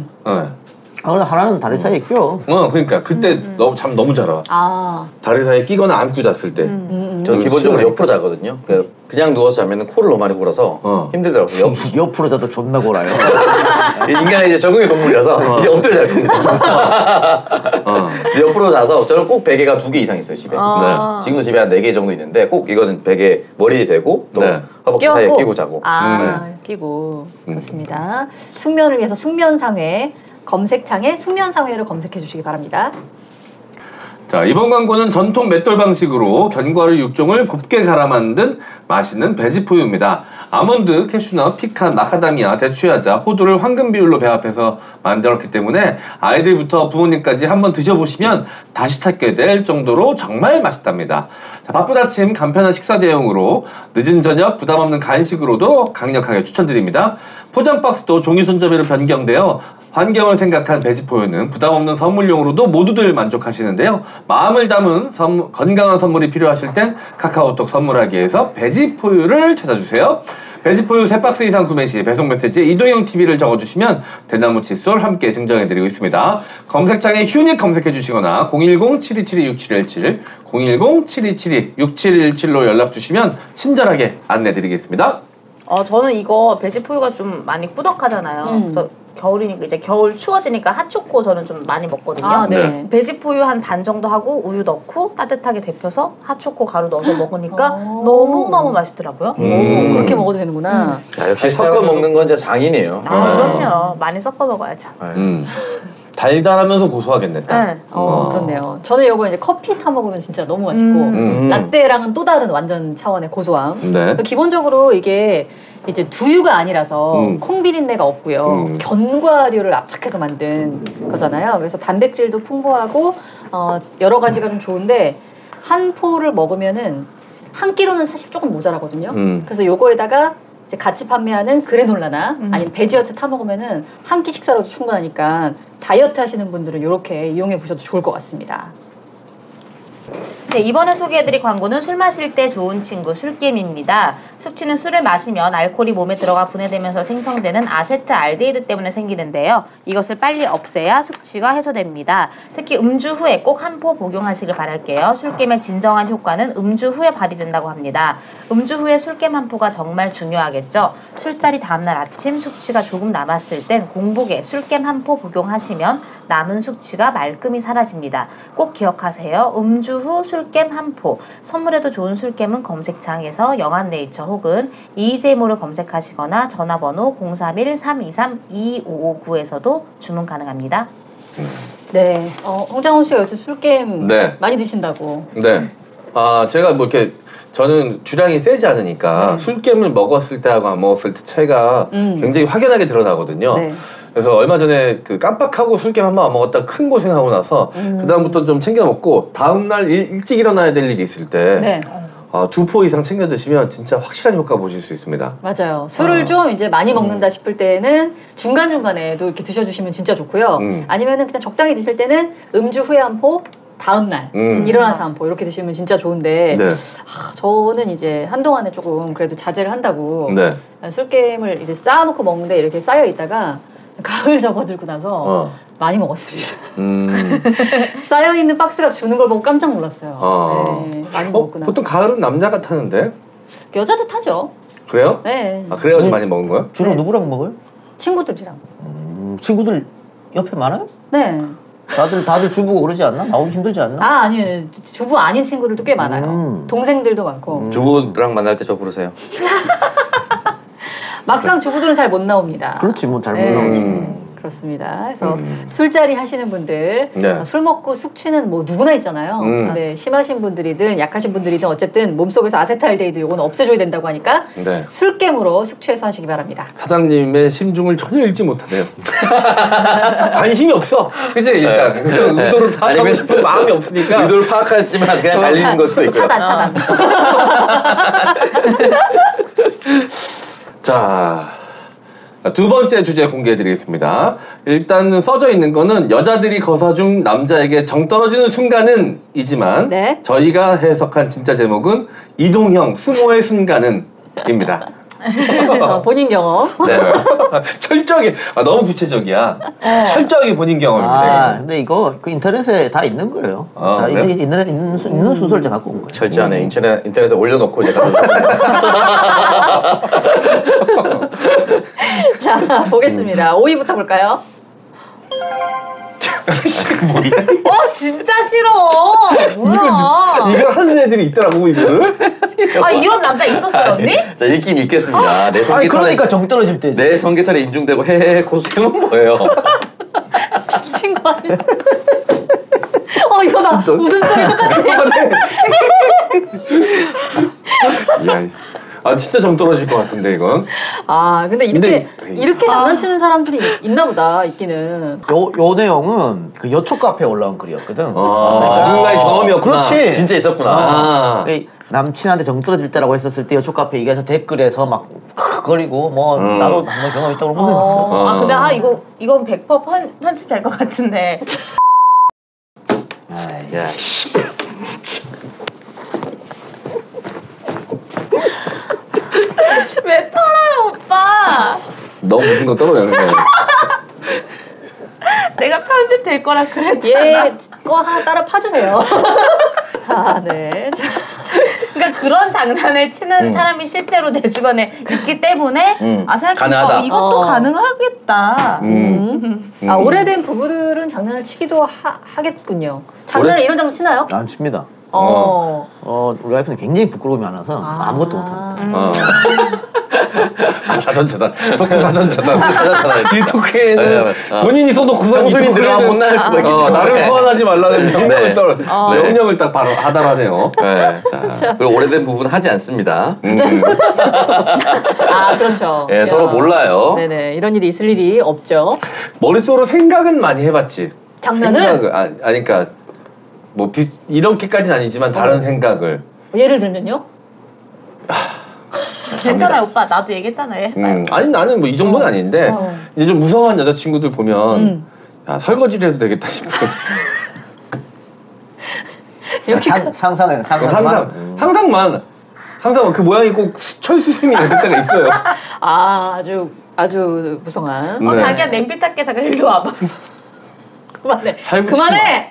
하나는 다리 사이에 껴. 그러니까 그때 잠 너무 잘 와. 다리 사이에 끼거나 안고 잤을 때. 저는 기본적으로 옆으로 자거든요. 그냥 누워서 자면 코를 너무 많이 골아서 힘들더라고요. 옆으로 자도 존나 골아요. 인간은 이제 적응의 동물이라서 이제 엎드려 잘 겁니다. 옆으로 자서 저는 꼭 베개가 2개 이상 있어요, 집에. 네. 지금도 집에 한 4개 정도 있는데 꼭 이거는 베개 머리에 대고 또 허벅지 사이에 끼고 자고. 끼고. 그렇습니다. 숙면을 위해서 숙면상회 검색창에 숙면상회를 검색해 주시기 바랍니다. 자, 이번 광고는 전통 맷돌 방식으로 견과류 6종을 곱게 갈아 만든 맛있는 베지포유입니다. 아몬드, 캐슈넛, 피칸, 마카다미아, 대추야자, 호두를 황금 비율로 배합해서 만들었기 때문에 아이들부터 부모님까지 한번 드셔보시면 다시 찾게 될 정도로 정말 맛있답니다. 자, 바쁜 아침 간편한 식사 대용으로 늦은 저녁 부담 없는 간식으로도 강력하게 추천드립니다. 포장 박스도 종이 손잡이로 변경되어 환경을 생각한 베지포유는 부담 없는 선물용으로도 모두들 만족하시는데요. 마음을 담은 건강한 선물이 필요하실 땐 카카오톡 선물하기에서 베지포유를 찾아주세요. 베지포유 3박스 이상 구매 시 배송 메시지에 이동형TV를 적어주시면 대나무 칫솔 함께 증정해드리고 있습니다. 검색창에 휴닉 검색해주시거나 010-7272-6717 010-7272-6717로 연락주시면 친절하게 안내드리겠습니다. 저는 이거 베지포유가 좀 많이 꾸덕하잖아요. 그래서 겨울이니까 이제 겨울 추워지니까 핫초코 저는 좀 많이 먹거든요. 네. 베지포유 한 반 정도 하고 우유 넣고 따뜻하게 데펴서 핫초코 가루 넣어서 먹으니까 너무너무 맛있더라고요. 그렇게 먹어도 되는구나. 야, 역시 섞어 먹는 건 진짜 장인이에요. 그럼요. 많이 섞어 먹어야죠. 달달하면서 고소하겠네. 그렇네요. 저는 이거 이제 커피 타 먹으면 진짜 너무 맛있고 라떼랑은 또 다른 완전 차원의 고소함. 네. 기본적으로 이게 이제 두유가 아니라서 콩비린내가 없고요. 견과류를 압착해서 만든 거잖아요. 그래서 단백질도 풍부하고 여러 가지가 좀 좋은데 한 포를 먹으면은 한 끼로는 사실 조금 모자라거든요. 그래서 요거에다가 이제 같이 판매하는 그래놀라나 아니면 베지어트 타 먹으면은 한 끼 식사로도 충분하니까 다이어트 하시는 분들은 이렇게 이용해 보셔도 좋을 것 같습니다. 네, 이번에 소개해드릴 광고는 술 마실 때 좋은 친구 술겜입니다. 숙취는 술을 마시면 알코올이 몸에 들어가 분해되면서 생성되는 아세트알데히드 때문에 생기는데요. 이것을 빨리 없애야 숙취가 해소됩니다. 특히 음주 후에 꼭 한 포 복용하시길 바랄게요. 술겜의 진정한 효과는 음주 후에 발휘된다고 합니다. 음주 후에 술겜 한 포가 정말 중요하겠죠. 술자리 다음날 아침 숙취가 조금 남았을 땐 공복에 술겜 한 포 복용하시면 남은 숙취가 말끔히 사라집니다. 꼭 기억하세요. 음주 후 술겜 한 포. 선물에도 좋은 술겜은 검색창에서 영한네이처 혹은 이이제이몰을 검색하시거나 전화번호 031-323-2559에서도 주문 가능합니다. 네. 홍장훈 씨가 요새 술겜 많이 드신다고. 네. 제가 뭐 이렇게 저는 주량이 세지 않으니까 술겜을 먹었을 때하고 안 먹었을 때 차이가 굉장히 확연하게 드러나거든요. 네. 그래서 얼마 전에 깜빡하고 술겜 한 번 안 먹었다가 큰 고생하고 나서 그다음부터 좀 챙겨 먹고 다음날 일찍 일어나야 될 일이 있을 때 2포 이상 챙겨 드시면 진짜 확실한 효과 보실 수 있습니다. 맞아요. 술을 좀 이제 많이 먹는다 싶을 때는 중간중간에도 이렇게 드셔주시면 진짜 좋고요. 아니면은 그냥 적당히 드실 때는 음주 후에 한 포, 다음 날 일어나서 한 포 이렇게 드시면 진짜 좋은데 네. 저는 이제 한동안에 조금 그래도 자제를 한다고 네. 술게임을 이제 쌓아놓고 먹는데 이렇게 쌓여 있다가 가을 접어들고 나서 많이 먹었습니다. 쌓여 있는 박스가 주는 걸 보고 깜짝 놀랐어요. 네, 많이 먹었구나. 보통 가을은 남자가 타는데 여자도 타죠. 그래요? 네. 아 그래가지고 많이 먹은 거야? 주로 누구랑 먹어요? 친구들이랑. 친구들 옆에 많아요? 네. 다들 주부고 그러지 않나? 나오기 힘들지 않나? 아 아니요 주부 아닌 친구들도 꽤 많아요. 동생들도 많고. 주부랑 만날 때 저 부르세요. 막상 주부들은 잘 못 나옵니다. 그렇지 뭐 잘 못 네. 나오지. 그렇습니다. 그래서 술자리 하시는 분들 네. 술 먹고 숙취는 뭐 누구나 있잖아요. 근데 심하신 분들이든 약하신 분들이든 어쨌든 몸속에서 아세트알데히드 요거는 없애줘야 된다고 하니까 네. 술겜으로 숙취해서 하시기 바랍니다. 사장님의 심중을 전혀 읽지 못하네요. 관심이 없어. 그치 일단 의도를 파악하고 싶은 마음이 없으니까 의도를 파악하지만 그냥 달리는 걸 수도 있고요. 차단. 자, 두 번째 주제 공개해드리겠습니다. 일단 써져 있는 거는 여자들이 거사중 남자에게 정 떨어지는 순간은 이지만 네. 저희가 해석한 진짜 제목은 이동형 수모의 순간은 입니다. 본인 경험. 네. 철저하게 너무 구체적이야. 철저하게 본인 경험입니다. 아 근데 이거 그 인터넷에 다 있는 거예요. 다 그래요? 이제 인터넷 있는 순서를 제가 갖고 온 거예요. 철저하네. 인터넷에 올려놓고 이제 가서 자 보겠습니다. 5위부터 볼까요? 어 진짜 싫어. 뭐야? 이걸 하는 애들이 있더라고 이거를. 아 이런 남자 있었어요 언니? 자 읽긴 읽겠습니다. 내 아니 성기털에 그러니까 정 떨어질 때지. 내 성기털에 인중대고 헤헤 고생은 뭐예요? 미친 거 아니야? 이거 봐 웃음소리 똑같아. 야, 아 진짜 정 떨어질 것 같은데 이건. 근데 이렇게 장난치는 사람들이 있나 보다 있기는. 요 내용은 그 여초 카페에 올라온 글이었거든. 누군가의 경험이었구나. 그렇지. 진짜 있었구나. 남친한테 정 떨어질 때라고 했었을 때 여초 카페 얘기해서 댓글에서 막 크거리고 뭐 나도 한번 경험 있다고 보냈었어. 아 근데 이건 100% 편집될 것 같은데. 야. 왜 털어요 오빠? 너무 묻은 거 떨어내는 거야. 내가 편집될 거라 그랬잖아. 거 하나 따라 파주세요. 네. 자. 그러니까 그런 장난을 치는 사람이 실제로 내 주변에 있기 때문에 생각해보니까 가능하다. 이것도 가능하겠다. 오래된 부부들은 장난을 치기도 하겠군요. 장난을 이런 장난 치나요? 안 칩니다. 우리 와이프는 굉장히 부끄러움이 많아서 아무것도 못합니다. 사전차단. 토크 사전차단. 이 토크에는 본인이 써놓고서 평소인 들어가면 혼날 수도 있기 때문에 나를 소환하지 말라는 명령을 딱 바로 하달하네요. 네. 자, 그리고 오래된 부분은 하지 않습니다. 그렇죠. 네, 서로 몰라요. 네네 이런 일이 있을 일이 없죠. 머릿속으로 생각은 많이 해봤지. 장난을? 그러니까 뭐 이렇게까지는 아니지만 다른 생각을. 예를 들면요? 괜찮아요 오빠 나도 얘기했잖아. 아니 나는 뭐 이 정도는 아닌데 이제 좀 무성한 여자친구들 보면 야 설거지를 해도 되겠다 싶거든. 상상만. 항상 그 모양이 꼭 철수생이 될 때가 있어요. 아주 무성한. 네. 자기야 냄비 닦게 잠깐 일로 와봐. 그만해.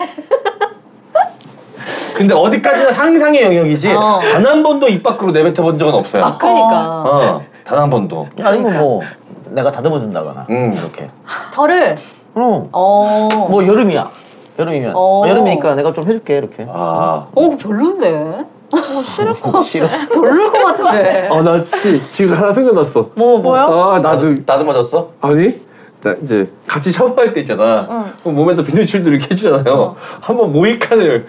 근데 어디까지나 상상의 영역이지 단 한 번도 입 밖으로 내뱉어 본 적은 없어요. 그러니까. 단 한 번도. 아니면 뭐 내가 다듬어 준다거나 이렇게. 털을. 뭐 여름이면 여름이니까 내가 좀 해줄게 이렇게. 별론데. 싫어. 별로일 것 같은데. 나 지금 하나 생각났어. 뭐야? 나도 다듬어졌어? 아니 나 이제 같이 샤워할 때 있잖아. 몸에다 비누칠도 이렇게 해주잖아요. 한번 모이칸을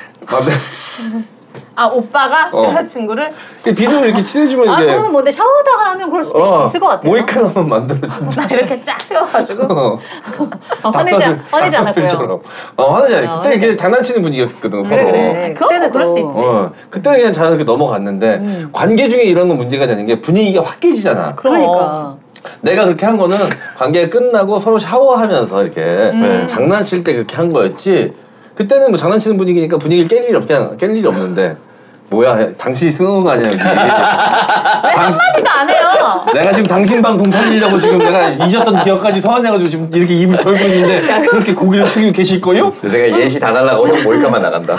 오빠가 여자친구를 비누를 이렇게 칠해주면 이게 그거는 뭔데 샤워하다가 하면 그럴 수도 있을 것 같아요. 모이칸 한번 만들어준다. 나 이렇게 쫙 세워가지고 화내지 않았고요. 화내지 않아요. 그때 이렇게 장난치는 분위기였거든 서로. 그래. 그때는 그럴 수 있지. 그때는 그냥 자연스럽게 넘어갔는데 관계 중에 이런 건 문제가 되는 게 분위기가 확 깨지잖아. 그러니까. 내가 그렇게 한 거는 관계가 끝나고 서로 샤워하면서 이렇게 장난칠 때 그렇게 한 거였지. 그때는 뭐 장난치는 분위기니까 분위기를 깰 일이 없는데 뭐야 당신이 쓰는 거 아니야 여기. 왜 한마디도 안 해요? 내가 지금 당신 방송 살리려고 지금 내가 잊었던 기억까지 소환해가지고 지금 이렇게 입을 털고 있는데 그렇게 고기를 숙이고 계실 거요? 내가 예시 다 달라고 형 몰카만 나간다.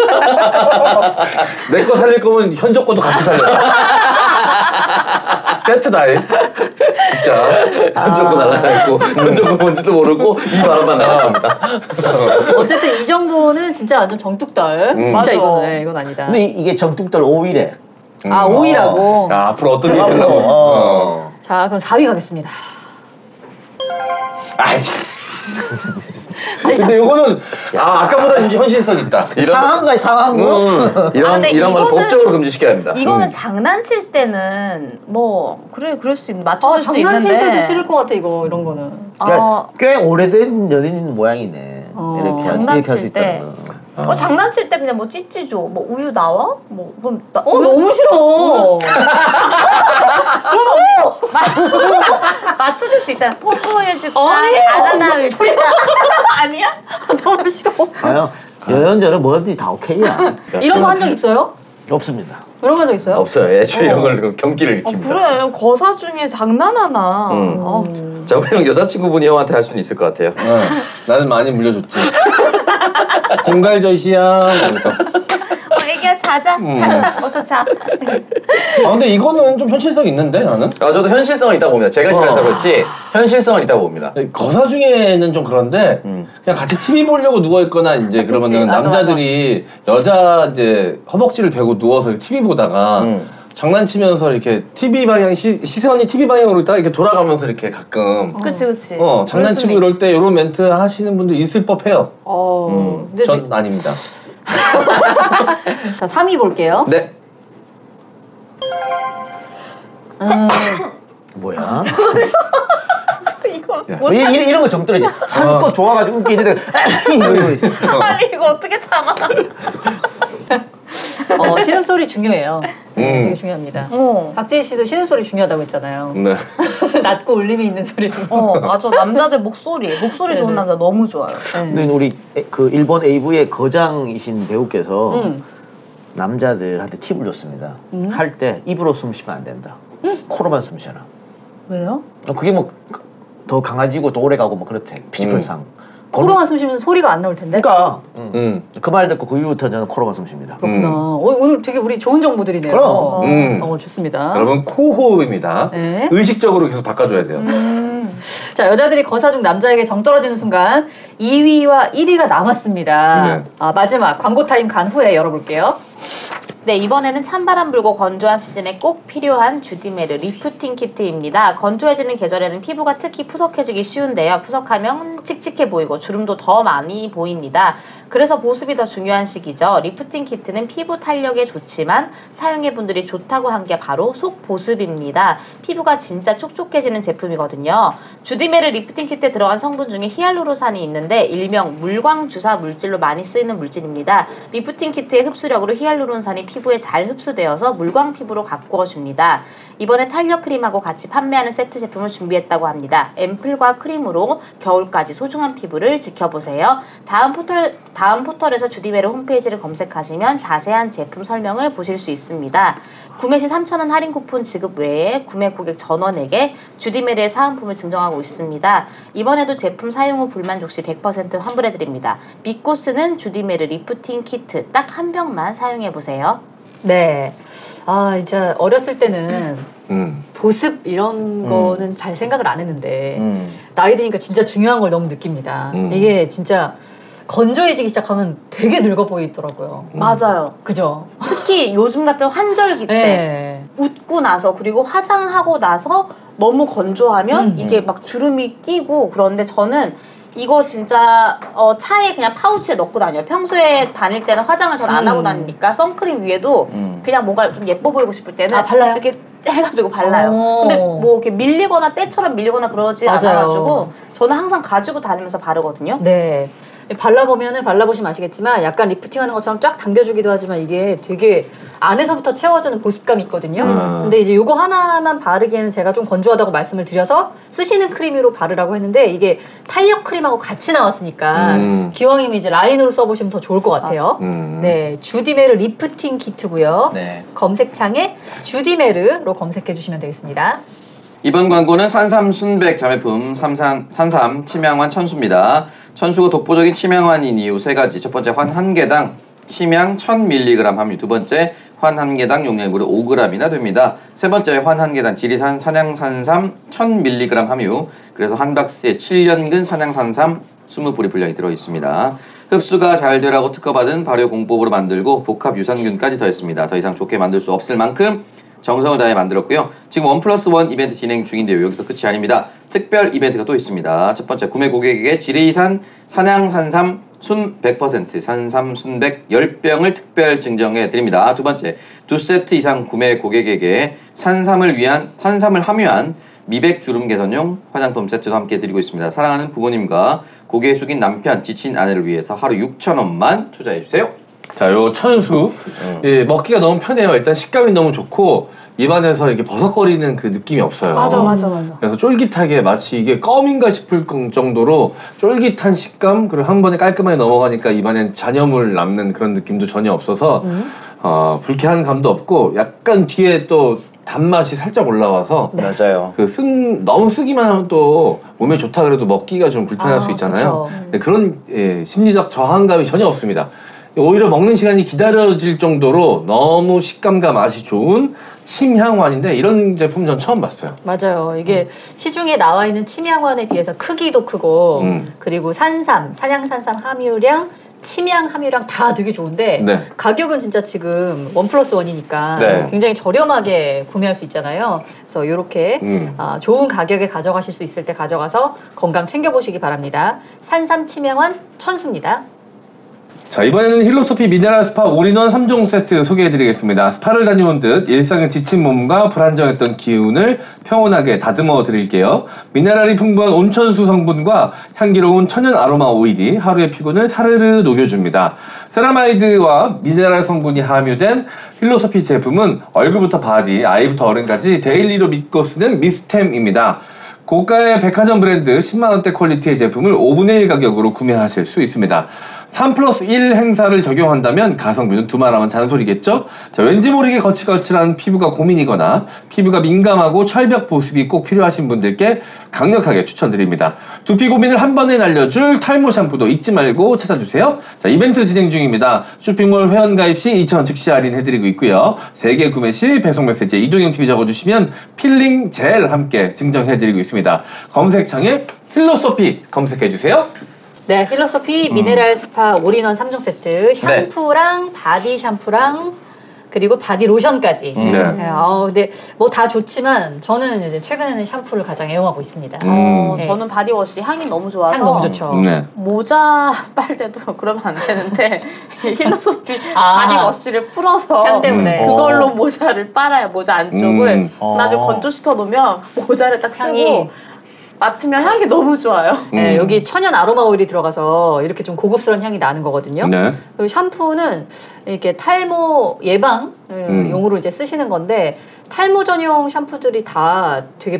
내 거 살릴 거면 현적 거도 같이 살려. 세트다. 진짜. 현적 거 날라가고 현적 거 뭔지도 모르고 이 바람만 나갑니다. 어쨌든 이 정도는 진짜 완전 정뚝떨. 진짜 맞아. 이건 아니다. 근데 이게 정뚝들 5위래. 아 5위라고. 야, 앞으로 어떤 일이 있으려고. 자 그럼 4위 가겠습니다. 아이씨. 근데 이거는 아까보다 현실성 있다. 상한가에 상한 거. 이런 걸 법적으로 금지시켜야 합니다. 이거는 장난칠 때는 뭐 그럴 수 있는 맞춰줄 수 있는데 장난칠 때도 싫을 것 같아 이런 거는. 꽤 오래된 연예인 모양이네. 이렇게 할 수 장난칠 있다는. 장난칠 때 그냥 뭐 찌찌 줘. 뭐 우유 나와? 뭐 그럼 너무 싫어. 그러면 맞춰줄 수 있잖아. 뽀뽀해주고 아니에요. 안아주고 아니야? 너무 싫어. 아요. 연연절은 뭐든지 다 오케이야. 이런 거 한 적 있어요? 없습니다. 이런 거 한 적 있어요? 없어요. 애초에 이런 걸 경기를 일으킵니다. 그래 거사 중에 장난하나. 정우 형 여자친구분이 형한테 할 수는 있을 것 같아요. 나는 많이 물려줬지. 공갈젓이야. 그래서. 애기야 자자. 어서 자. 근데 이거는 좀 현실성 있는데 나는. 저도 현실성은 있다고 봅니다. 제가 싫어서 그렇지 현실성은 있다고 봅니다. 거사 중에는 좀 그런데 그냥 같이 TV 보려고 누워 있거나 이제 그러면은 맞아, 남자들이 여자 이제 허벅지를 베고 누워서 TV 보다가 장난치면서 이렇게 TV 방향 시선이 TV 방향으로 있다가 이렇게 돌아가면서 이렇게 가끔 그치. 장난치고 이럴 때 이런 멘트 하시는 분들 있을 법해요. 근데 전 아닙니다. 자 3위 볼게요. 네. 뭐야? 이거 이런 거 정떨어지. 한껏 좋아가지고 웃기는데 이러고 있어. 아니 이거 어떻게 참아? 신음소리 중요해요. 되게 중요합니다. 박지희 씨도 신음소리 중요하다고 했잖아요. 네. 낮고 울림이 있는 소리. 맞아. 남자들 목소리 좋은 남자 너무 좋아요. 근데 우리 그 일본 AV의 거장이신 배우께서 남자들한테 팁을 줬습니다. 할 때 입으로 숨 쉬면 안 된다. 코로만 숨 쉬어라. 왜요? 그게 뭐 더 강아지고 더 오래 가고 뭐 그렇대. 피지컬상. 코로만 숨 쉬면 소리가 안 나올 텐데. 그러니까 그 말 듣고 그 이후부터 저는 코로만 숨 쉽니다. 그렇구나. 오늘 되게 우리 좋은 정보들이네요. 그럼. 좋습니다. 여러분 코호흡입니다. 네. 의식적으로 계속 바꿔줘야 돼요. 자 여자들이 거사 중 남자에게 정 떨어지는 순간 2위와 1위가 남았습니다. 네. 마지막 광고 타임 간 후에 열어볼게요. 네, 이번에는 찬바람 불고 건조한 시즌에 꼭 필요한 주디메르 리프팅 키트입니다. 건조해지는 계절에는 피부가 특히 푸석해지기 쉬운데요. 푸석하면 칙칙해 보이고 주름도 더 많이 보입니다. 그래서 보습이 더 중요한 시기죠. 리프팅 키트는 피부 탄력에 좋지만 사용해분들이 좋다고 한 게 바로 속 보습입니다. 피부가 진짜 촉촉해지는 제품이거든요. 주디메르 리프팅 키트에 들어간 성분 중에 히알루론산이 있는데 일명 물광주사 물질로 많이 쓰이는 물질입니다. 리프팅 키트의 흡수력으로 히알루론산이 피부에 잘 흡수되어서 물광 피부로 가꾸어줍니다. 이번에 탄력 크림하고 같이 판매하는 세트 제품을 준비했다고 합니다. 앰플과 크림으로 겨울까지 소중한 피부를 지켜보세요. 다음 포털에서 주디메르 홈페이지를 검색하시면 자세한 제품 설명을 보실 수 있습니다. 구매 시 3,000원 할인 쿠폰 지급 외에 구매 고객 전원에게 주디메르의 사은품을 증정하고 있습니다. 이번에도 제품 사용 후 불만족 시 100% 환불해드립니다. 믿고 쓰는 주디메르 리프팅 키트 딱 한 병만 사용해보세요. 네. 이제 어렸을 때는 보습 이런 거는 잘 생각을 안 했는데 나이 드니까 진짜 중요한 걸 너무 느낍니다. 이게 진짜 건조해지기 시작하면 되게 늙어 보이더라고요. 맞아요. 그죠? 특히 요즘 같은 환절기 때 웃고 나서 그리고 화장하고 나서 너무 건조하면 이게 막 주름이 끼고 그런데 저는 이거 진짜 차에 그냥 파우치에 넣고 다녀요. 평소에 다닐 때는 화장을 잘 안 하고 다니니까 선크림 위에도 그냥 뭔가 좀 예뻐 보이고 싶을 때는 발라요? 이렇게 해가지고 발라요. 근데 뭐 이렇게 밀리거나 때처럼 밀리거나 그러지 않아가지고 저는 항상 가지고 다니면서 바르거든요. 네. 발라보시면 아시겠지만 약간 리프팅하는 것처럼 쫙 당겨주기도 하지만 이게 되게 안에서부터 채워주는 보습감이 있거든요. 근데 이제 요거 하나만 바르기에는 제가 좀 건조하다고 말씀을 드려서 쓰시는 크림으로 바르라고 했는데 이게 탄력 크림하고 같이 나왔으니까 기왕이면 이제 라인으로 써보시면 더 좋을 것 같아요. 네, 주디메르 리프팅 키트고요. 네. 검색창에 주디메르로 검색해 주시면 되겠습니다. 이번 광고는 산삼 순백 자매품 산삼 침향환 천수입니다. 천수가 독보적인 침향환인 이유 세 가지. 첫 번째, 환 한 개당 침향 1000mg 함유. 두 번째, 환 한 개당 용량이 무려 5g이나 됩니다. 세 번째, 환 한 개당 지리산 산양산삼 1000mg 함유. 그래서 한 박스에 7년근 산양산삼 20뿌리 분량이 들어있습니다. 흡수가 잘 되라고 특허받은 발효 공법으로 만들고 복합 유산균까지 더했습니다. 더 이상 좋게 만들 수 없을 만큼 정성을 다해 만들었고요. 지금 1+1 이벤트 진행 중인데요. 여기서 끝이 아닙니다. 특별 이벤트가 또 있습니다. 첫 번째, 구매 고객에게 지리산 산양산삼 순 100% 산삼 순백 10병을 특별 증정해 드립니다. 두 번째, 2세트 이상 구매 고객에게 산삼을 함유한 미백 주름 개선용 화장품 세트도 함께 드리고 있습니다. 사랑하는 부모님과 고개 숙인 남편, 지친 아내를 위해서 하루 6,000원만 투자해 주세요. 자, 요 천수 예, 먹기가 너무 편해요. 일단 식감이 너무 좋고 입안에서 이렇게 버석거리는 그 느낌이 없어요. 맞아. 그래서 쫄깃하게 마치 이게 껌인가 싶을 정도로 쫄깃한 식감, 그리고 한 번에 깔끔하게 넘어가니까 입안에 잔여물 남는 그런 느낌도 전혀 없어서 불쾌한 감도 없고 약간 뒤에 또 단맛이 살짝 올라와서 맞아요. 너무 쓰기만 하면 또 몸에 좋다 그래도 먹기가 좀 불편할 수 있잖아요. 그런 심리적 저항감이 전혀 없습니다. 오히려 먹는 시간이 기다려질 정도로 너무 식감과 맛이 좋은 침향환인데 이런 제품 전 처음 봤어요. 맞아요. 이게 시중에 나와 있는 침향환에 비해서 크기도 크고 그리고 산양산삼 함유량, 침향 함유량 다 되게 좋은데 네. 가격은 진짜 지금 1+1이니까 네. 굉장히 저렴하게 구매할 수 있잖아요. 그래서 이렇게 좋은 가격에 가져가실 수 있을 때 가져가서 건강 챙겨보시기 바랍니다. 산삼 침향환 천수입니다. 자, 이번에는 힐로소피 미네랄 스파 올인원 3종 세트 소개해드리겠습니다. 스파를 다녀온 듯 일상의 지친 몸과 불안정했던 기운을 평온하게 다듬어 드릴게요. 미네랄이 풍부한 온천수 성분과 향기로운 천연 아로마 오일이 하루의 피곤을 사르르 녹여줍니다. 세라마이드와 미네랄 성분이 함유된 힐로소피 제품은 얼굴부터 바디, 아이부터 어른까지 데일리로 믿고 쓰는 미스템입니다. 고가의 백화점 브랜드 10만원대 퀄리티의 제품을 5분의 1 가격으로 구매하실 수 있습니다. 3+1 행사를 적용한다면 가성비는 두말하면 잔소리겠죠? 자, 왠지 모르게 거칠거칠한 피부가 고민이거나 피부가 민감하고 철벽 보습이 꼭 필요하신 분들께 강력하게 추천드립니다. 두피 고민을 한 번에 날려줄 탈모 샴푸도 잊지 말고 찾아주세요. 자, 이벤트 진행 중입니다. 쇼핑몰 회원가입 시 2,000원 즉시 할인해드리고 있고요. 3개 구매 시 배송 메시지에 이동형TV 적어주시면 필링 젤 함께 증정해드리고 있습니다. 검색창에 힐로소피 검색해주세요. 네, 힐로소피 미네랄 스파 올인원 3종 세트 샴푸랑 바디 샴푸랑 그리고 바디 로션까지. 근데 뭐 다 좋지만 저는 이제 최근에는 샴푸를 가장 애용하고 있습니다. 저는 바디워시 향이 너무 좋아서 향 너무 좋죠. 모자 빨 때도 그러면 안 되는데 힐로소피 바디워시를 풀어서 향 때문에 그걸로 모자를 빨아요. 모자 안쪽을 나중에 건조시켜 놓으면 모자를 딱 쓰고 맡으면 향이 너무 좋아요. 네, 여기 천연 아로마 오일이 들어가서 이렇게 좀 고급스러운 향이 나는 거거든요. 네. 그리고 샴푸는 이렇게 탈모 예방 용으로 이제 쓰시는 건데 탈모 전용 샴푸들이 다 되게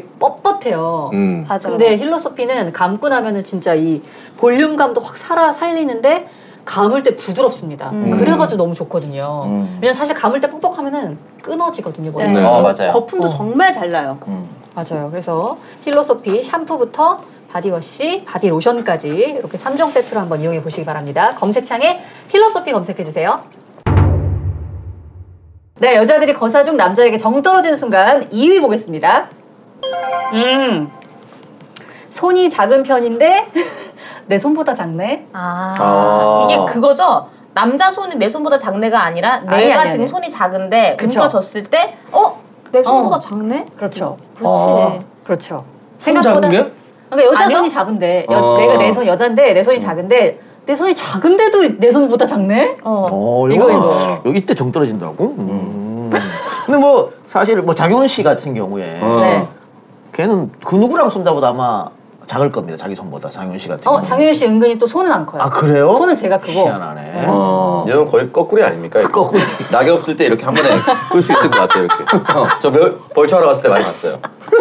뻣뻣해요. 맞아. 근데 힐로소피는 감고 나면은 진짜 이 볼륨감도 확 살리는데 감을 때 부드럽습니다. 그래가지고 너무 좋거든요. 왜냐면 사실 감을 때 뻑뻑하면은 끊어지거든요. 네. 맞아요. 거품도 정말 잘 나요. 맞아요. 그래서 힐로소피 샴푸부터 바디워시, 바디 로션까지 이렇게 3종 세트로 한번 이용해 보시기 바랍니다. 검색창에 힐로소피 검색해 주세요. 네, 여자들이 거사중 남자에게 정 떨어지는 순간 2위 보겠습니다. 손이 작은 편인데 내 손보다 작네. 이게 그거죠. 남자 손이 내 손보다 작네가 아니라 내가 지금 손이 작은데 옮겨졌을 때 내 손보다 작네? 그렇죠. 그렇지. 그렇죠. 생각보다 그러니까 여자 손이 작은데 내가 내 손 여잔데 내 손이 작은데 내 손이 작은데도 내 손보다 작네? 이거. 이때 정 떨어진다고? 근데 뭐 사실 뭐 장효은 씨 같은 경우에 걔는 그 누구랑 손자보다 아마 작을 겁니다. 자기 손보다 장윤 씨 같은 경우. 장윤 씨 은근히 또 손은 안 커요. 아 그래요? 손은 제가 크고. 희한하네. 이건 거의 거꾸리 아닙니까? 거꾸리. 낙엽 쓸 때 이렇게 한 번에 끌 수 있을 것 같아요. 이렇게. 저 벌초하러 갔을 때 많이 봤어요.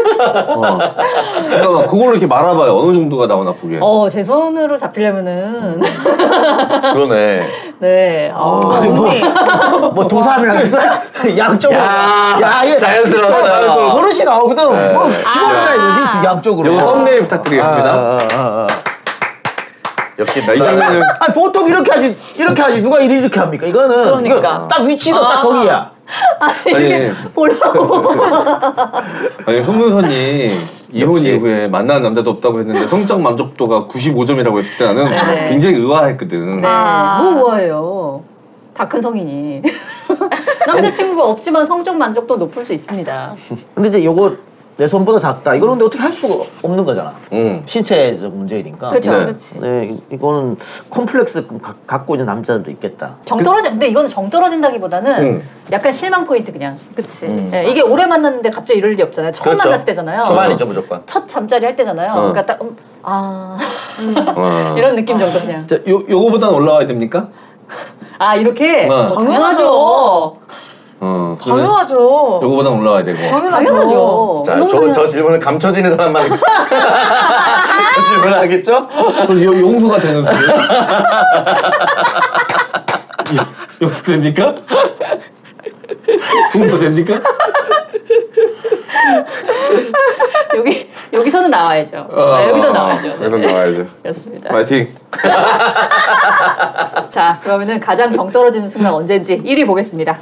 잠깐만 그걸로 이렇게 말아봐요. 어느 정도가 나오나 보게. 제 손으로 잡히려면은 그러네. 네. 뭐 두 사람이랑 했어? 양쪽으로. 야 이게 자연스러웠어요. 버릇이 나오거든. 뭐 기본이라 이거지 양쪽으로. 요거 썸네일 부탁드리겠습니다. 역시 나 이 장면은 아니 보통 이렇게 하지 누가 이렇게 합니까? 이거는 그러니까. 이거 딱 위치도 딱 거기야. 아니 아니 손문선이 이혼 역시. 이후에 만나는 남자도 없다고 했는데 성적 만족도가 95점이라고 했을 때 나는 네. 굉장히 의아했거든. 뭐 우아해요. 다 큰 성인이. 남자친구가 없지만 성적 만족도 높을 수 있습니다. 근데 이제 요거 내 손보다 작다. 이거는 근데 어떻게 할 수가 없는 거잖아. 신체적 문제니까. 그렇죠. 네. 그렇지. 네, 이거는 콤플렉스 갖고 있는 남자들도 있겠다. 근데 이거는 정 떨어진다기보다는 약간 실망 포인트 그냥. 그치. 네, 이게 오래 만났는데 갑자기 이럴 리 없잖아요. 처음 그렇죠. 만났을 때잖아요. 초반이죠 무조건. 첫 잠자리 할 때잖아요. 그러니까 딱 이런 느낌 정도 그냥. 자, 요거보단 올라와야 됩니까? 이렇게 당연하죠. 당연하죠. 요거보단 올라와야 되고. 당연하죠. 자, 너무 저 질문은 감춰지는 사람만 저 질문을 하겠죠? 그럼 용서가 되는 소리. 용서 됩니까? 용서 됩니까? 여기서는 나와야죠. 여기서 나와야죠. 여기서 나와야죠. 그렇습니다. 파이팅. 자, 그러면은 가장 정 떨어지는 순간 언제인지 1위 보겠습니다.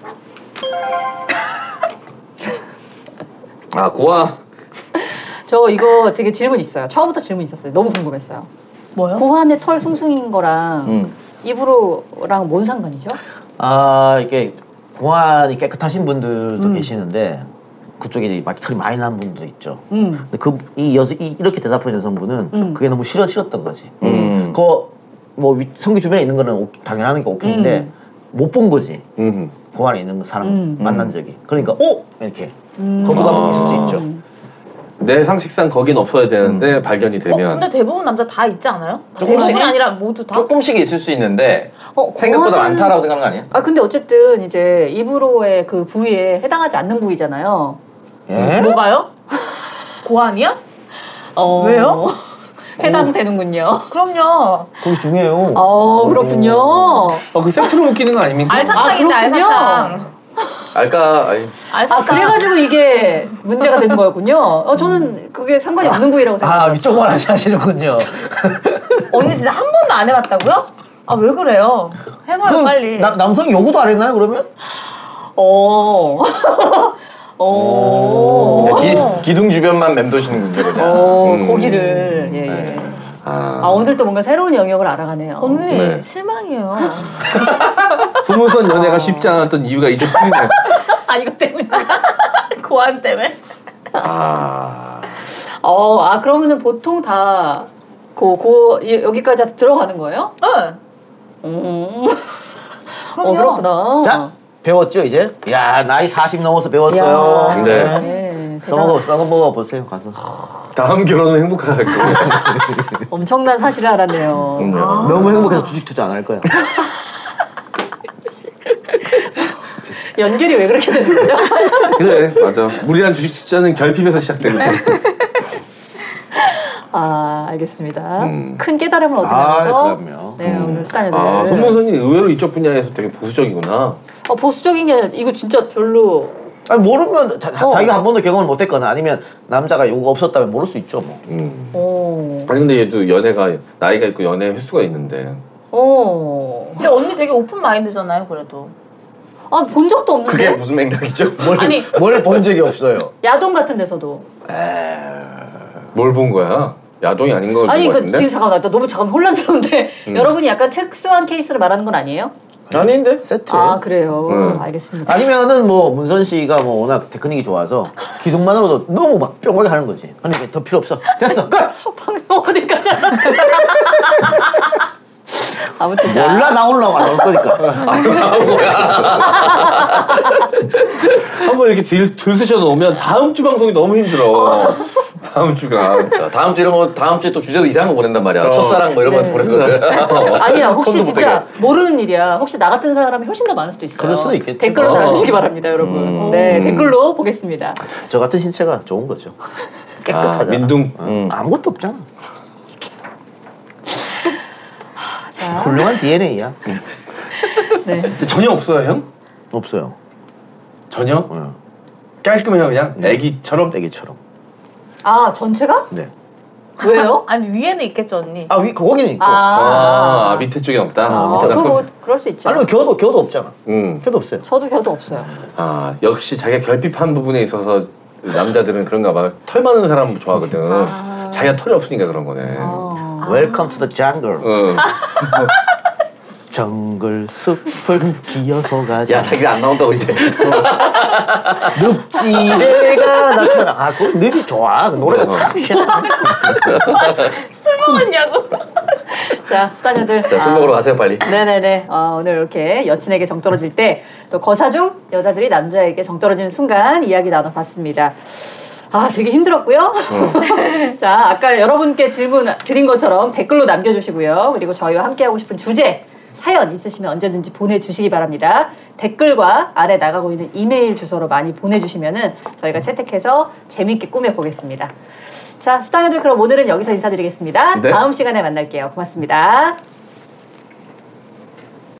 고아. 저 이거 되게 질문 있어요. 처음부터 질문 있었어요. 너무 궁금했어요. 뭐요? 고환의 털 숭숭인 거랑 입으로랑 뭔 상관이죠? 이게 공안이 깨끗하신 분들도 계시는데 그쪽에 막 털이 많이 난 분도 있죠. 근데 이렇게 대답하는 여성분은 그게 너무 싫었던 거지. 뭐 성기 주변에 있는 거는 당연한 게 오케이인데 못 본 거지. 공안에 있는 사람 만난 적이. 그러니까 이렇게 거부감이 있을 수 있죠. 내 상식상 거긴 없어야 되는데 발견이 되면. 근데 대부분 남자 다 있지 않아요? 조금씩? 대부분이 아니라 모두 다? 조금씩 있을 수 있는데 생각보다 많다라고 생각하는 거 아니야? 근데 어쨌든 이제 입으로의 그 부위에 해당하지 않는 부위잖아요. 예? 뭐가요? 고환이야? 왜요? 해당되는군요. 그럼요. 그게 중요해요. 그렇군요. 그 세트로 웃기는 거 아닙니까? 알사탕인데 알사탕. 알사탕. 그래가지고 이게 문제가 되는 거였군요. 저는 그게 상관이 없는 부위라고 생각해요. 위쪽만 하시는군요. 언니 진짜 한 번도 안 해봤다고요? 왜 그래요? 해봐요 빨리. 남성이 요구도 안 했나요 그러면? 기둥 주변만 맴도시는군요 그냥. 고기를. 예. 오늘 또 뭔가 새로운 영역을 알아가네요. 언니 실망이에요. 소문선 연애가 쉽지 않았던 이유가 이제 풀리네. 이거 때문에. 고환 때문에. 그러면은 보통 다 여기까지 다 들어가는 거예요? 네. 그렇구나. 자, 배웠죠 이제? 야, 나이 40 넘어서 배웠어요. 네. 썩어 먹어 보세요 가서. 다음 결혼은 행복하게 할 거예요. 엄청난 사실을 알았네요. 너무 행복해서 주식 투자 안 할 거야. 연결이 왜 그렇게 되는 거죠? 그래, 맞아. 무리한 주식 투자는 결핍에서 시작되는 거야. 알겠습니다. 큰 깨달음을 얻으면서 오늘 수다녀들. 손문선이 의외로 이쪽 분야에서 되게 보수적이구나. 보수적인 게 아니라 이거 진짜 별로. 모르면 자기가 한 번도 경험을 못했거나 아니면 남자가 요구가 없었다면 모를 수 있죠 뭐. 아니 근데 얘도 연애가 나이가 있고 연애 횟수가 있는데. 근데 언니 되게 오픈 마인드잖아요 그래도. 본 적도 없는데. 그게 무슨 맥락이죠? 뭘 본 적이 없어요. 야동 같은 데서도. 뭘 본 거야? 야동이 아닌 걸 본 거 같은데? 지금 잠깐만 나 너무 혼란스러운데 여러분이 약간 특수한 케이스를 말하는 건 아니에요? 아닌데? 세트. 그래요. 알겠습니다. 아니면은 뭐 문선 씨가 뭐 워낙 테크닉이 좋아서 기둥만으로도 너무 막 뿅하게 하는 거지. 아니 더 필요 없어. 됐어. 끝. 방송 어디까지 하나? 아무튼 몰라 나오려고 안 나올 거니까. 한번 이렇게 줄 쓰셔 놓으면 다음 주 방송이 너무 힘들어. 다음 주가. 다음 주 이런 거 다음 주에 또 주제도 이상한 거 보낸단 말이야. 첫사랑 뭐 이런 거 보내거든. 아니야 혹시 손도 진짜 모르는 일이야. 혹시 나 같은 사람이 훨씬 더 많을 수도 있어요. 그럴 수도 있겠죠. 댓글로 달아주시기 바랍니다, 여러분. 네, 댓글로 보겠습니다. 저 같은 신체가 좋은 거죠. 깨끗하잖아. 민둥. 아무것도 없잖아. 자, 훌륭한 DNA야. 네. 전혀 없어요, 형? 없어요. 전혀? 응. 깔끔해요, 그냥? 애기처럼? 애기처럼. 아 전체가? 네. 왜요? 아니 위에는 있겠죠 언니. 아, 거기는 있고. 밑에 쪽에 없다? 그럼 뭐 그럴 수 있죠. 아니, 겨도 없잖아. 겨도 없어요. 저도 겨도 없어요. 역시 자기가 결핍한 부분에 있어서 남자들은 그런가 봐. 털 많은 사람 좋아하거든. 자기가 털이 없으니까 그런 거네. Welcome to the jungle. 응. 정글 숲을 기어서 가자. 야 자기가 안 나온다고 이제. 늪지대가 나타나. 아, 그 늪이 좋아. 그 노래가 참 시원해. 술 먹었냐고. 자, 수다녀들. 자 술 먹으러 가세요 빨리. 네네네. 오늘 이렇게 여친에게 정 떨어질 때 또 거사 중 여자들이 남자에게 정 떨어지는 순간 이야기 나눠봤습니다. 되게 힘들었고요. 자, 아까 여러분께 질문 드린 것처럼 댓글로 남겨주시고요. 그리고 저희와 함께하고 싶은 주제, 사연 있으시면 언제든지 보내주시기 바랍니다. 댓글과 아래 나가고 있는 이메일 주소로 많이 보내주시면은 저희가 채택해서 재밌게 꾸며보겠습니다. 자, 수다녀들 그럼 오늘은 여기서 인사드리겠습니다. 네. 다음 시간에 만날게요. 고맙습니다.